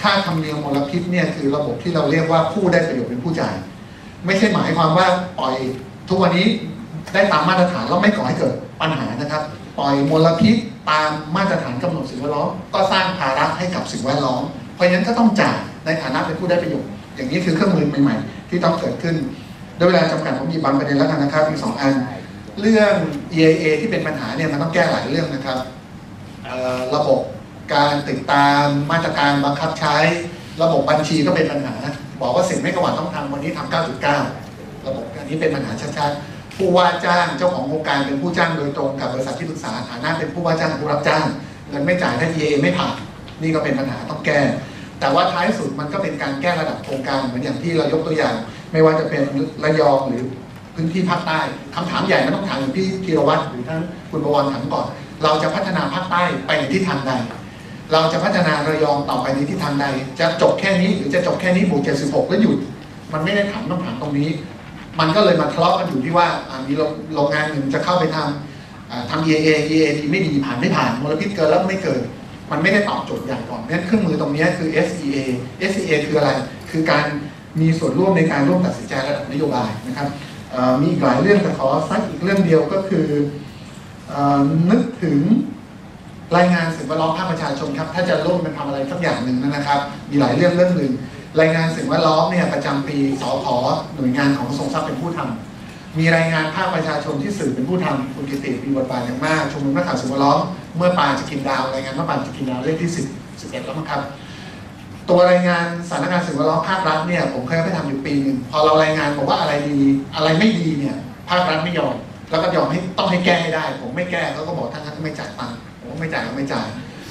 ค่าธรรมเนียมมลพิษเนี่ยคือระบบที่เราเรียกว่าผู้ได้ประโยชน์เป็นผู้จ่ายไม่ใช่หมายความว่าปล่อยทุกวันนี้ได้ตามมาตรฐานแล้วไม่ก่อให้เกิดปัญหานะครับปล่อยมลพิษตามมาตรฐานกำหนดสิ่งแวดล้อมก็สร้างภาระให้กับสิ่งแวดล้อมเพราะฉะนั้นก็ต้องจ่ายในฐานะเป็นผู้ได้ประโยชน์อย่างนี้คือเครื่องมือใหม่ๆที่ต้องเกิดขึ้นด้วยเวลาจำกัดผมหยิบบางประเด็นแล้วกันนะครับมี2 อันเรื่อง EIA ที่เป็นปัญหาเนี่ยมันต้องแก้หลายเรื่องนะครับระบบการติดตามมาตรการบังคับใช้ระบบบัญชีก็เป็นปัญหาบอกว่า10 เมกะวัตต์ต้องทำวันนี้ทำ 9.9 ระบบอันนี้เป็นปัญหาชัดๆผู้ว่าจ้างเจ้าของโครงการเป็นผู้จ้างโดยตรงกับบริษัทที่ปรึกษาฐานะเป็นผู้ว่าจ้างผู้รับจ้างเงินไม่จ่ายถ้า EIA ไม่ผ่านนี่ก็เป็นปัญหาต้องแก้แต่ว่าท้ายสุดมันก็เป็นการแก้ระดับโครงการเหมือนอย่างที่เรายกตัวอย่างไม่ว่าจะเป็นระยองหรือพื้นที่ภาคใต้คำถามใหญ่มันต้องถามอย่างพี่ธีรวัตรหรือท่านคุณประวรถามก่อนเราจะพัฒนาภาคใต้ไปในทิศทางใดเราจะพัฒนาระยองต่อไปในทิศทางใดจะจบแค่นี้หรือจะจบแค่นี้บวก76แล้วหยุดมันไม่ได้ถามต้องถามตรงนี้มันก็เลยมาทะเลาะกันอยู่ที่ว่ามีโรงงานหนึ่งจะเข้าไปทำ EIA ดีไม่ดีผ่านไม่ผ่านมลพิษเกินแล้วไม่เกินมันไม่ได้ตอบโจทย์ใหญ่ก่อนเพราะฉะนั้นเครื่องมือตรงนี้คือ SEA คืออะไรคือการมีส่วนร่วมในการร่วมตัดสินใจระดับนโยบายนะครับมีอีกหลายเรื่องแต่ขอสักอีกเรื่องเดียวก็คือนึกถึงรายงานสิ่งแวดล้อมภาคประชาชนครับถ้าจะร่วมกันทำอะไรสักอย่างหนึ่งนะครับมีหลายเรื่องหนึ่งรายงานสิ่งแวดล้อมเนี่ยประจำปีสผ.หน่วยงานของกระทรวงทรัพย์เป็นผู้ทำมีรายงานภาคประชาชนที่สื่อเป็นผู้ทำคุณกิติมีบทบาทอย่างมากชุมนุมนักข่าวสิ่งแวดล้อมเมื่อปลาจะกินดาวรายงานเมื่อปลาจะกินดาวเลขที่11แล้วมั้งครับตัวรายงานสถานการณ์สิ่งแวดล้อมภาครัฐเนี่ยผมเคยไปทำอยู่ปีหนึ่งพอเรารายงานบอกว่าอะไรดีอะไรไม่ดีเนี่ยภาครัฐไม่ยอมแล้วก็ยอมให้ต้องให้แก้ให้ได้ผมไม่แก้เขาก็บอกท่านไม่จ่ายตังค์ผมไม่จ่ายก็ไม่จ่าย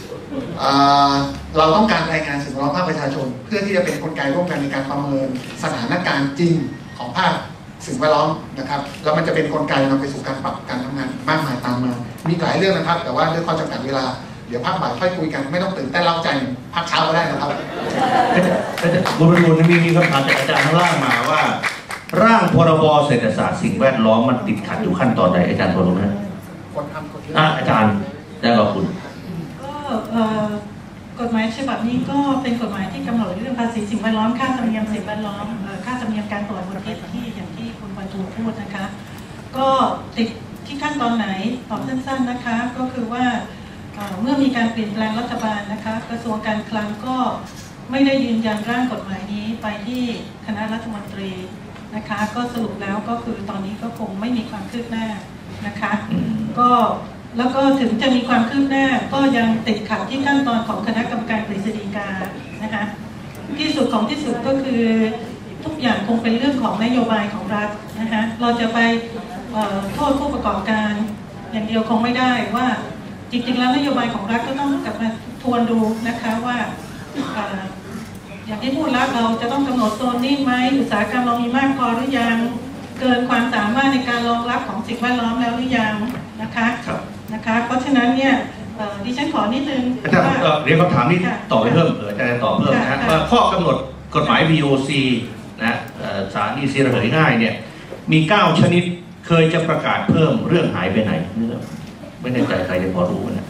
เราต้องการรายงานสิ่งแวดล้อมภาคประชาชนเพื่อที่จะเป็นกลไกร่วมกันในการประเมินสถานการณ์จริงของภาคสิ่งแวดล้อมนะครับแล้วมันจะเป็นกลไกนำไปสู่การปรับการทำงานมากมายตามมามีหลายเรื่องนะครับแต่ว่าด้วยข้อจำกัดเวลาเดี๋ยวภาคบ่ายค่อยคุยกันไม่ต้องตื่นเต้นเล่าใจภาคเช้าก็ได้นะครับคุณประยูนมีคำถามจากอาจารย์ข้างล่างมาว่าร่างพรบเศรษฐศาสตร์สิ่งแวดล้อมมันติดขัดอยู่ขั้นตอนใดอาจารย์พอรู้ไหมอาจารย์ได้ขอบคุณก็กฎหมายฉบับนี้ก็เป็นกฎหมายที่กำหนดเรื่องภาษีสิ่งแวดล้อมค่าธรรมเนียมสิ่งแวดล้อมค่าธรรมเนียมการตรวจมลพิษที่อย่างที่คุณประยูนพูดนะคะก็ติดที่ขั้นตอนไหนตอบสั้นๆนะคะก็คือว่าเมื่อมีการเปลี่ยนแปลงรัฐบาลนะคะกระทรวงการคลังก็ไม่ได้ยืนยันร่างกฎหมายนี้ไปที่คณะรัฐมนตรีนะคะก็สรุปแล้วก็คือตอนนี้ก็คงไม่มีความคืบหน้านะคะก็แล้วก็ถึงจะมีความคืบหน้าก็ยังติดขัดที่ขั้นตอนของคณะกรรมการกฤษฎีกานะคะที่สุดของที่สุดก็คือทุกอย่างคงเป็นเรื่องของนโยบายของรัฐนะคะเราจะไปโทษผู้ประกอบการอย่างเดียวคงไม่ได้ว่าจริงๆแล้วนโยบายของรัฐก็ต้องกลับมาทวนดูนะคะว่าอย่างที่พูดแล้วเราจะต้องกำหนดโซนนิ่งไหมอุตสาหกรรมเรามีมากพอหรือยังเกินความสามารถในการรองรับของสิ่งแวดล้อมแล้วหรือยังนะคะเพราะฉะนั้นเนี่ยดิฉันขอนิดนึงอาจารย์เรียนคำถามนี้ต่อไปเพิ่มอาจารย์ตอบเพิ่มนะว่าข้อกำหนดกฎหมาย VOC นะสารอินทรีย์ระเหยง่ายเนี่ยมี9ชนิดเคยจะประกาศเพิ่มเรื่องหายไปไหนไม่แน่ใจใครจะพอรู้นะ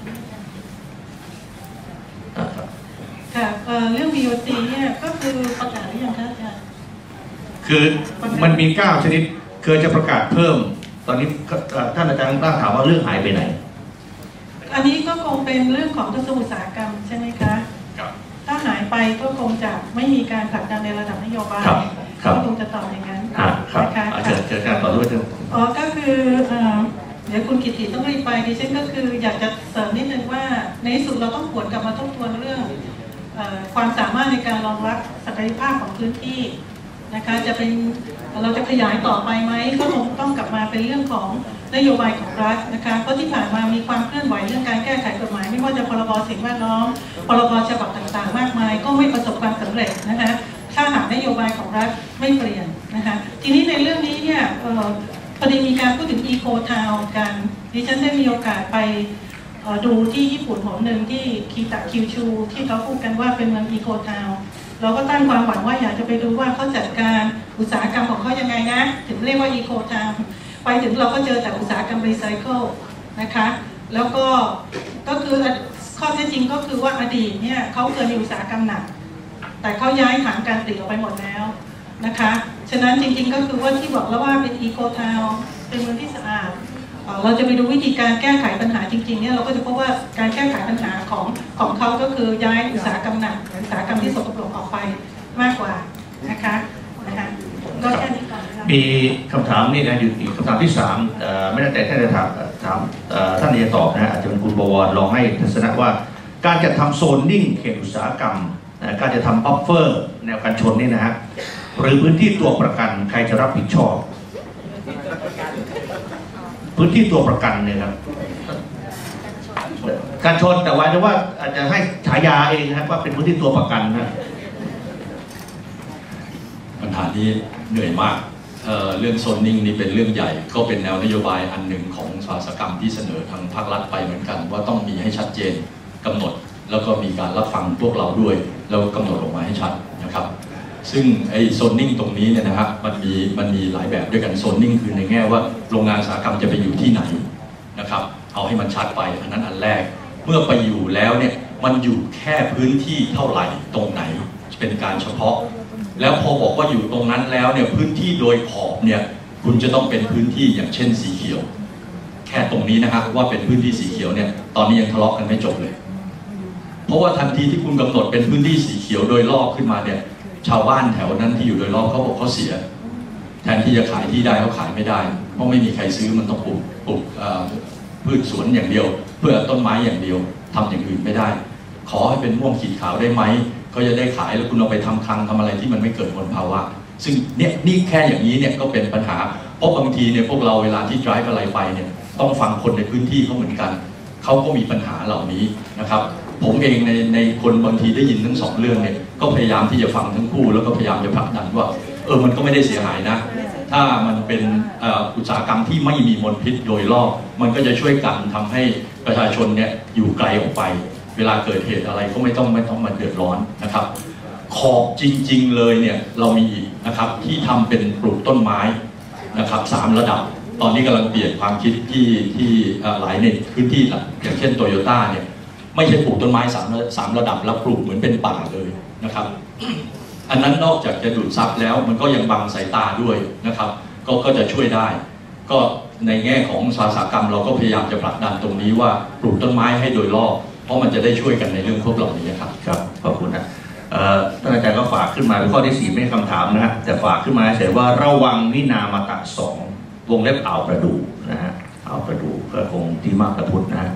ค่ะเรื่อง VOC เนี่ยก็คือประกาศหรือยังคะอาจารย์คือมันมี9ชนิดเคยจะประกาศเพิ่มตอนนี้ท่านอาจารย์ตั้งถามว่าเรื่องหายไปไหนอันนี้ก็คงเป็นเรื่องของกระทรวงอุตสาหกรรมใช่ไหมคะถ้าหายไปก็คงจะไม่มีการผลักดันในระดับนโยบายก็คงจะตอบอย่างนั้นนะคะเจอการต่อด้วยก็คือเดี๋ยวคุณกิติต้องรีบไปดิฉันก็คืออยากจะเสริมนิดนึงว่าในที่สุดเราต้องหวนกลับมาทบทวนเรื่องความสามารถในการรองรับศักยภาพของพื้นที่นะคะจะเป็นเราจะขยายต่อไปไหมก็คงต้องกลับมาเป็นเรื่องของนโยบายของรัฐนะคะเพราะที่ผ่านมามีความเคลื่อนไหวเรื่องการแก้ไขกฎหมายไม่ว่าจะพรบสิ่งแวดล้อมพรบฉบับต่างๆมากมายก็ไม่ประสบความสำเร็จนะคะถ้าหากนโยบายของรัฐไม่เปลี่ยนนะคะทีนี้ในเรื่องนี้เนี่ยพอดีมีการพูดถึง Eco Town กันดิฉันได้มีโอกาสไปดูที่ญี่ปุ่นหนหนึ่งที่คิตะคิวชูที่เขาพูดกันว่าเป็นเมือง Eco Town เราก็ตั้งความหวังว่าอยากจะไปดูว่าเขาจัดการอุตสาหกรรมของเขายังไงนะถึงเรียกว่า Eco Town ไปถึงเราก็เจอแต่อุตสาหกรรมรีไซเคิลนะคะแล้วก็คือข้อเท็จจริงก็คือว่าอดีตเนี่ยเขาเคยมีอุตสาหกรรมหนักแต่เขาย้ายฐานการผลิตออกไปหมดแล้วนะคะฉะนั้นจริงๆก็คือว่าที่บอกแล้วว่าเป็นอีโคทาวน์เป็นเมืองที่สะอาดเราจะไปดูวิธีการแก้ไขปัญหาจริงๆเนี่ยเราก็จะพบว่าการแก้ไขปัญหาของเขาก็คือย้ายอุตสาหกรรมหนักอุตสาหกรรมที่สกปรกออกไปมากกว่านะคะก็แค่นี้ก่อนนะคะมีคำถามนี่นะอยู่อีกคำถามที่3ไม่แน่ใจท่านจะถามท่านจะตอบนะอาจจะเป็นคุณบวรลองให้ทัศนะว่าการจัดทำโซนนิ่งเขตอุตสาหกรรมการจะทำบัฟเฟอร์แนวกันชนนี่นะฮะหรือพื้นที่ตัวประกันใครจะรับผิดชอบพื้นที่ตัวประกันเนี่ยครับการชนแต่ว่าจะว่าอาจจะให้ฉายาเองนะครับว่าเป็นพื้นที่ตัวประกันนะปัญหานี้เหนื่อยมากเรื่องโซนนิ่งนี่เป็นเรื่องใหญ่ก็เป็นแนวนโยบายอันหนึ่งของอุตสาหกรรมที่เสนอทางภาครัฐไปเหมือนกันว่าต้องมีให้ชัดเจนกำหนดแล้วก็มีการรับฟังพวกเราด้วยแล้วกำหนดออกมาให้ชัดนะครับซึ่งไอ้โซนนิ่งตรงนี้เนี่ยนะครับมันมีหลายแบบด้วยกันโซนนิ่งคือในแง่ว่าโรงงานอุตสาหกรรมจะไปอยู่ที่ไหนนะครับเอาให้มันชัดไปอันนั้นอันแรกเมื่อไปอยู่แล้วเนี่ยมันอยู่แค่พื้นที่เท่าไหร่ตรงไหนเป็นการเฉพาะแล้วพอบอกว่าอยู่ตรงนั้นแล้วเนี่ยพื้นที่โดยขอบเนี่ยคุณจะต้องเป็นพื้นที่อย่างเช่นสีเขียวแค่ตรงนี้นะครับว่าเป็นพื้นที่สีเขียวเนี่ยตอนนี้ยังทะเลาะกันไม่จบเลยเพราะว่าทันทีที่คุณกำหนดเป็นพื้นที่สีเขียวโดยรอบขึ้นมาเนี่ยชาวบ้านแถวนั้นที่อยู่โดยรอบเขาบอกเขาเสียแทนที่จะขายที่ได้เขาขายไม่ได้เพราะไม่มีใครซื้อมันต้องปลูกพืชสวนอย่างเดียวเพื่อต้นไม้อย่างเดียวทำอย่างอื่นไม่ได้ขอให้เป็นม่วงขีดขาวได้ไหมก็จะได้ขายแล้วคุณเอาไปทำคลังทำอะไรที่มันไม่เกิดมลภาวะซึ่งเนี่ยนี่แค่อย่างนี้เนี่ยก็เป็นปัญหาเพราะบางทีเนี่ยพวกเราเวลาที่ drive อะไรไปเนี่ยต้องฟังคนในพื้นที่เขาเหมือนกันเขาก็มีปัญหาเหล่านี้นะครับผมเองในคนบางทีได้ยินทั้งสองเรื่องเนี่ยก็พยายามที่จะฟังทั้งคู่แล้วก็พยายามจะผลักดันว่ามันก็ไม่ได้เสียหายนะถ้ามันเป็นอุตสาหกรรมที่ไม่มีมลพิษโดยรอบมันก็จะช่วยกันทำให้ประชาชนเนี่ยอยู่ไกลออกไปเวลาเกิดเหตุอะไรก็ไม่ต้องมาเดือดร้อนนะครับขอบจริงๆเลยเนี่ยเรามีอีกนะครับที่ทำเป็นปลูกต้นไม้นะครับ3 ระดับตอนนี้กำลังเปลี่ยนความคิดที่หลายในพื้นที่อย่างเช่นโตโยต้าเนี่ยไม่ใช่ปลูกต้นไม้3 ระดับแล้วปลูกเหมือนเป็นป่าเลยนะครับอันนั้นนอกจากจะดูดซับแล้วมันก็ยังบังสายตาด้วยนะครับก็จะช่วยได้ก็ในแง่ของอุตสาหกรรมเราก็พยายามจะผลักดันตรงนี้ว่าปลูกต้นไม้ให้โดยรอบเพราะมันจะได้ช่วยกันในเรื่องพวกเหล่านี้ครับครับขอบคุณนะท่านอาจารย์ก็ฝากขึ้นมาเป็นข้อที่4ไม่ใช่คำถามนะฮะแต่ฝากขึ้นมาเฉยว่าระวังวินามาตะ2วงเล็บอ่าวประดูนะฮะอ่าวประดูก็คงที่มากกระพุทธนะ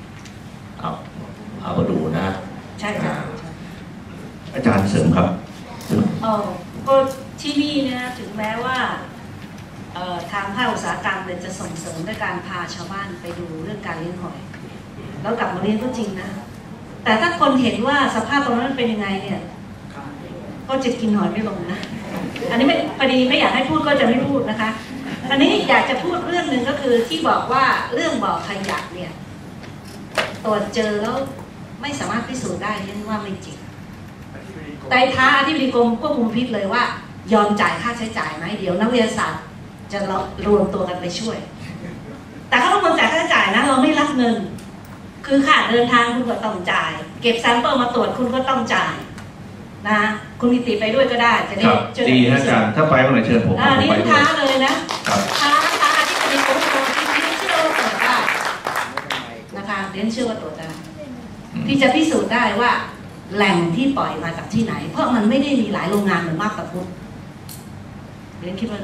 อ่าวประดูนะใช่ค่ะอาจารย์เสริมครับก็ที่นี่นะถึงแม้ว่าทางภาคอุตสาหกรรมเนี่ยจะส่งเสริมด้วยการพาชาวบ้านไปดูเรื่องการเลี้ยงหอยแล้วกลับมาเลี้ยงก็จริงนะแต่ถ้าคนเห็นว่าสภาพตรงนั้นเป็นยังไงเนี่ยก็จะกินหอยไม่ลงนะอันนี้ไม่พอดีไม่อยากให้พูดก็จะไม่พูดนะคะอันนี้อยากจะพูดเรื่องหนึ่งก็คือที่บอกว่าเรื่องบ่อขยะเนี่ยตรวจเจอแล้วไม่สามารถพิสูจน์ได้นี่ว่าไม่จริงแต่ท้าอธิบดีกรมควบคุมพิษเลยว่ายอมจ่ายค่าใช้จ่ายไหมเดี๋ยวนักวิทยาศาสตร์จะรวมตัวกันไปช่วยแต่เขาต้องจ่ายค่าใช้จ่ายนะเราไม่รับเงินคือค่าเดินทางคุณก็ต้องจ่ายเก็บแซมเปิลมาตรวจคุณก็ต้องจ่ายนะคุณมีติไปด้วยก็ได้จะได้ดีนะอาจารย์ถ้าไปเมื่อไหร่เชิญผมนี่ท้าเลยนะท้าอธิบดีกรมควบคุมพิษที่เชื่อว่าตรวจได้นะคะเรียนเชื่อว่าตรวจได้ที่จะพิสูจน์ได้ว่าแหล่งที่ปล่อยมาจากที่ไหนเพราะมันไม่ได้มีหลายโรงงานเหมือนมากตะพุทธเรียนคิดว่า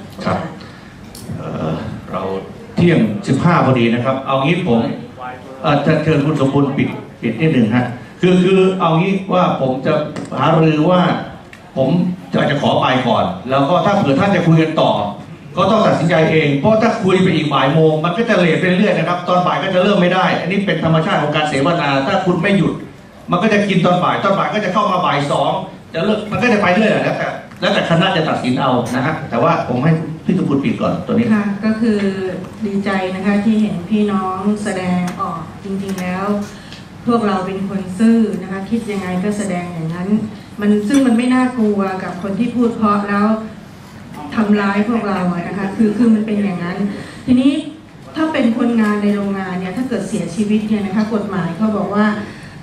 เราเที่ยง15พอดีนะครับเอางี้ผมจะเชิญคุณสมบูรณ์ปิดนิดหนึ่งฮะคือเอางี้ว่าผมจะหารือว่าผมจะขอไปก่อนแล้วก็ถ้าเผื่อท่านจะคุยกันต่อก็ต้องตัดสินใจเองเพราะถ้าคุยไปอีกบ่ายโมงมันก็จะเลทไปเรื่อยนะครับตอนบ่ายก็จะเริ่มไม่ได้อันนี้เป็นธรรมชาติของการเสวนาถ้าคุณไม่หยุดมันก็จะกินตอนบ่ายก็จะเข้ามาบ่าย2จะเลิกมันก็จะไปเรื่อยแล้วแต่คณะจะตัดสินเอานะฮะแต่ว่าผมให้พี่สมบูรณ์ปิดก่อนตัวนี้ค่ะก็คือดีใจนะคะที่เห็นพี่น้องแสดงออกจริงๆแล้วพวกเราเป็นคนซื่อนะคะคิดยังไงก็แสดงอย่างนั้นซึ่งมันไม่น่ากลัวกับคนที่พูดเพราะแล้วทำร้ายพวกเรานะคะคือมันเป็นอย่างนั้นทีนี้ถ้าเป็นคนงานในโรงงานเนี่ยถ้าเกิดเสียชีวิตเนี่ยนะคะกฎหมายเขาบอกว่า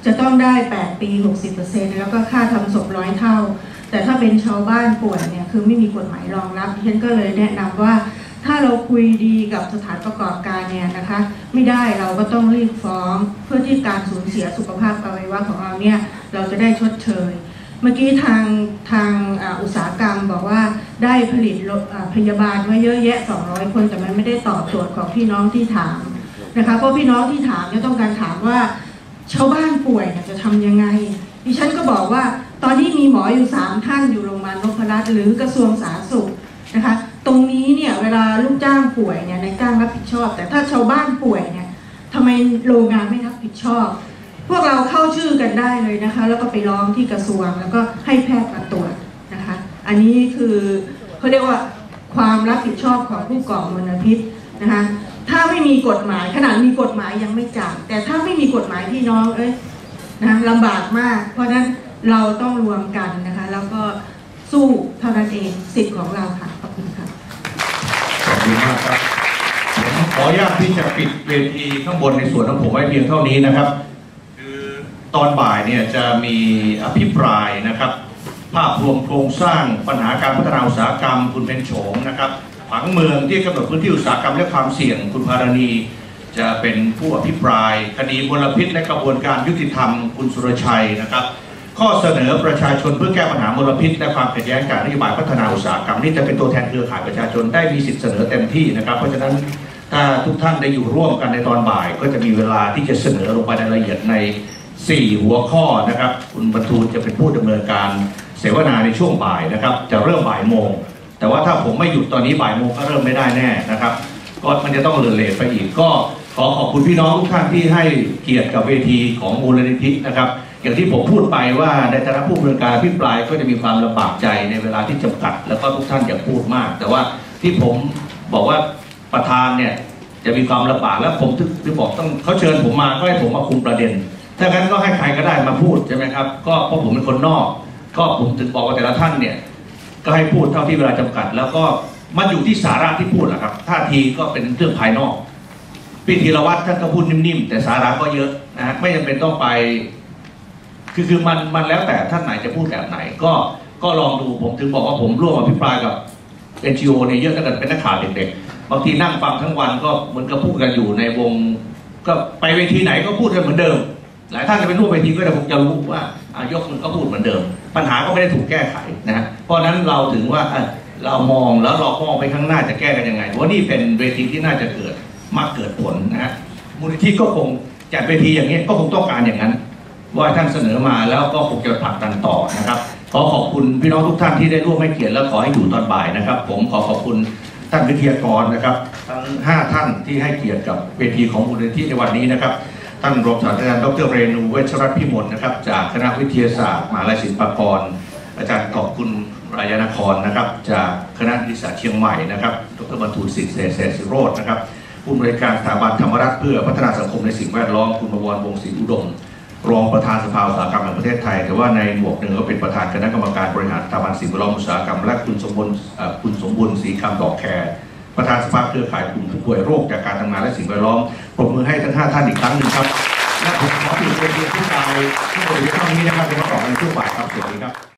จะต้องได้8 ปี 60% แล้วก็ค่าทำศพ100 เท่าแต่ถ้าเป็นชาวบ้านป่วยเนี่ยคือไม่มีกฎหมายรองรับดิฉันก็เลยแนะนำว่าถ้าเราคุยดีกับสถานประกอบการเนี่ยนะคะไม่ได้เราก็ต้องรีบฟ้องเพื่อที่การสูญเสียสุขภาพอวัยวะของเราเนี่ยเราจะได้ชดเชยเมื่อกี้ทางอุตสาหกรรมบอกว่าได้ผลิตพยาบาลไว้เยอะแยะ200 คนแต่มันไม่ได้ตอบโจทย์ของพี่น้องที่ถามนะคะเพราะพี่น้องที่ถามเนี่ยต้องการถามว่าชาวบ้านป่วยจะทำยังไงดิฉันก็บอกว่าตอนนี้มีหมออยู่3 ท่านอยู่โรงพยาบาลนพรัตน์หรือกระทรวงสาธารณสุขนะคะตรงนี้เนี่ยเวลาลูกจ้างป่วยเนี่ยนายจ้างรับผิดชอบแต่ถ้าชาวบ้านป่วยเนี่ยทำไมโรงงานไม่รับผิดชอบพวกเราเข้าชื่อกันได้เลยนะคะแล้วก็ไปร้องที่กระทรวงแล้วก็ให้แพทย์มาตรวจนะคะอันนี้คือเขาเรียกว่าความรับผิดชอบของผู้ก่อมลพิษนะคะถ้าไม่มีกฎหมายขนาดมีกฎหมายยังไม่จ่ายแต่ถ้าไม่มีกฎหมายพี่น้องนะลำบากมากเพราะฉะนั้นเราต้องรวมกันนะคะแล้วก็สู้เท่านั้นเองสิทธิ์ของเราค่ะขอบคุณค่ะขอบคุณมากครับผมขออนุญาตที่จะปิดเวทีข้างบนในส่วนของผมไว้เพียงเท่านี้นะครับคือตอนบ่ายเนี่ยจะมีอภิปรายนะครับภาพรวมโครงสร้างปัญหาการพัฒนาอุตสาหกรรมคุณเป็นโฉมนะครับผังเมืองที่กำหนดพื้นที่อุตสาหกรรมและความเสี่ยงคุณภารณีจะเป็นผู้อภิปรายคดีมลพิษและกระบวนการยุติธรรมคุณสุรชัยนะครับข้อเสนอประชาชนเพื่อแก้ปัญหามลพิษและความขัดแย้งการนโยบายพัฒนาอุตสาหกรรมนี่จะเป็นตัวแทนเครือข่ายประชาชนได้มีสิทธิเสนอเต็มที่นะครับเพราะฉะนั้นถ้าทุกท่านได้อยู่ร่วมกันในตอนบ่ายก็จะมีเวลาที่จะเสนอลงไปในรายละเอียดใน4 หัวข้อนะครับคุณบรรทูลจะเป็นผู้ดำเนินการเสวนาในช่วงบ่ายนะครับจะเริ่มบ่ายโมงแต่ว่าถ้าผมไม่หยุดตอนนี้บ่ายโมงก็เริ่มไม่ได้แน่นะครับก็มันจะต้องเลทไปอีกก็ขอขอบคุณพี่น้องทุกท่านที่ให้เกียรติกับเวทีของมูลนิธินะครับอย่างที่ผมพูดไปว่าในฐานะผู้ดำเนินการอภิปรายก็จะมีความลำบากใจในเวลาที่จำกัดแล้วก็ทุกท่านอย่าพูดมากแต่ว่าที่ผมบอกว่าประธานเนี่ยจะมีความลำบากแล้วผมถึงบอกต้องเขาเชิญผมมาก็ให้ผมมาคุมประเด็นถ้างั้นก็ให้ใครก็ได้มาพูดใช่ไหมครับก็เพราะผมเป็นคนนอกก็ผมถึงบอกว่าแต่ละท่านเนี่ยก็ให้พูดเท่าที่เวลาจำกัดแล้วก็มันอยู่ที่สาระที่พูดแหละครับท่าทีก็เป็นเรื่องภายนอกพี่ธีรวัตรท่านก็พูดนิ่มๆแต่สาระก็เยอะนะฮะไม่จำเป็นต้องไปคือมันแล้วแต่ท่านไหนจะพูดแบบไหนก็ลองดูผมถึงบอกว่าผมร่วมอภิปรายกับ NGO เนี่ยเยอะตั้งแต่เป็นนักข่าวเด็กๆบางทีนั่งฟังทั้งวันก็เหมือนกับพูดกันอยู่ในวงก็ไปเวทีไหนก็พูดกันเหมือนเดิมหลายท่านจะเป็นร่วมเวทีก็จะผมจะรู้ว่ายกมันก็พูดเหมือนเดิมปัญหาก็ไม่ได้ถูกแก้ไขนะฮะเพราะนั้นเราถึงว่าเรามองแล้วเรามองไปข้างหน้าจะแก้กันยังไงว่านี่เป็นเวทีที่น่าจะเกิดผลนะฮะมูลนิธิก็คงจัดเวทีอย่างนี้ก็คงต้องการอย่างนั้นว่าท่านเสนอมาแล้วก็คงจะผลักดันต่อนะครับขอขอบคุณพี่น้องทุกท่านที่ได้ร่วมให้เกียรติและขอให้อยู่ตอนบ่ายนะครับผมขอขอบคุณท่านวิทยากรนะครับทั้ง5 ท่านที่ให้เกียรติกับเวทีของมูลนิธิในวันนี้นะครับท่านรองศาสตราจารย์ดร.เรนูเวชรัตน์พิมลนะครับจากคณะวิทยาศาสตร์มหาวิทยาลัยศิลปากรอาจารย์ขอบคุณรายนครนะครับจากคณะนิติศาสตร์เชียงใหม่นะครับดร.บรรทูลศิษย์เศรษฐศิโรจน์นะครับผู้อำนวยการสถาบันธรรมรัฐเพื่อพัฒนาสังคมในสิ่งแวดล้อมคุณประวรวงศ์ศรีอุดมรองประธานสภาอุตสาหกรรมแห่งประเทศไทยแต่ว่าในหมวกหนึ่งก็เป็นประธานคณะกรรมการบริหารสถาบันสิ่งแวดล้อมอุตสาหกรรมและคุณสมบูรณ์ศรีคำดอกแคร์ประธานสภาเครือข่ายกลุ่มผู้ป่วยโรคจากการทำงานและสิ่งแวดล้อมปรบมือให้ทั้ง5 ท่านอีกครั้งหนึ่งครับและผมขอปิดเวทีผู้ชายที่บริเวณตรงนี้นะครับเป็นต่อในช่วงบ่ายครับสวัสดีครับ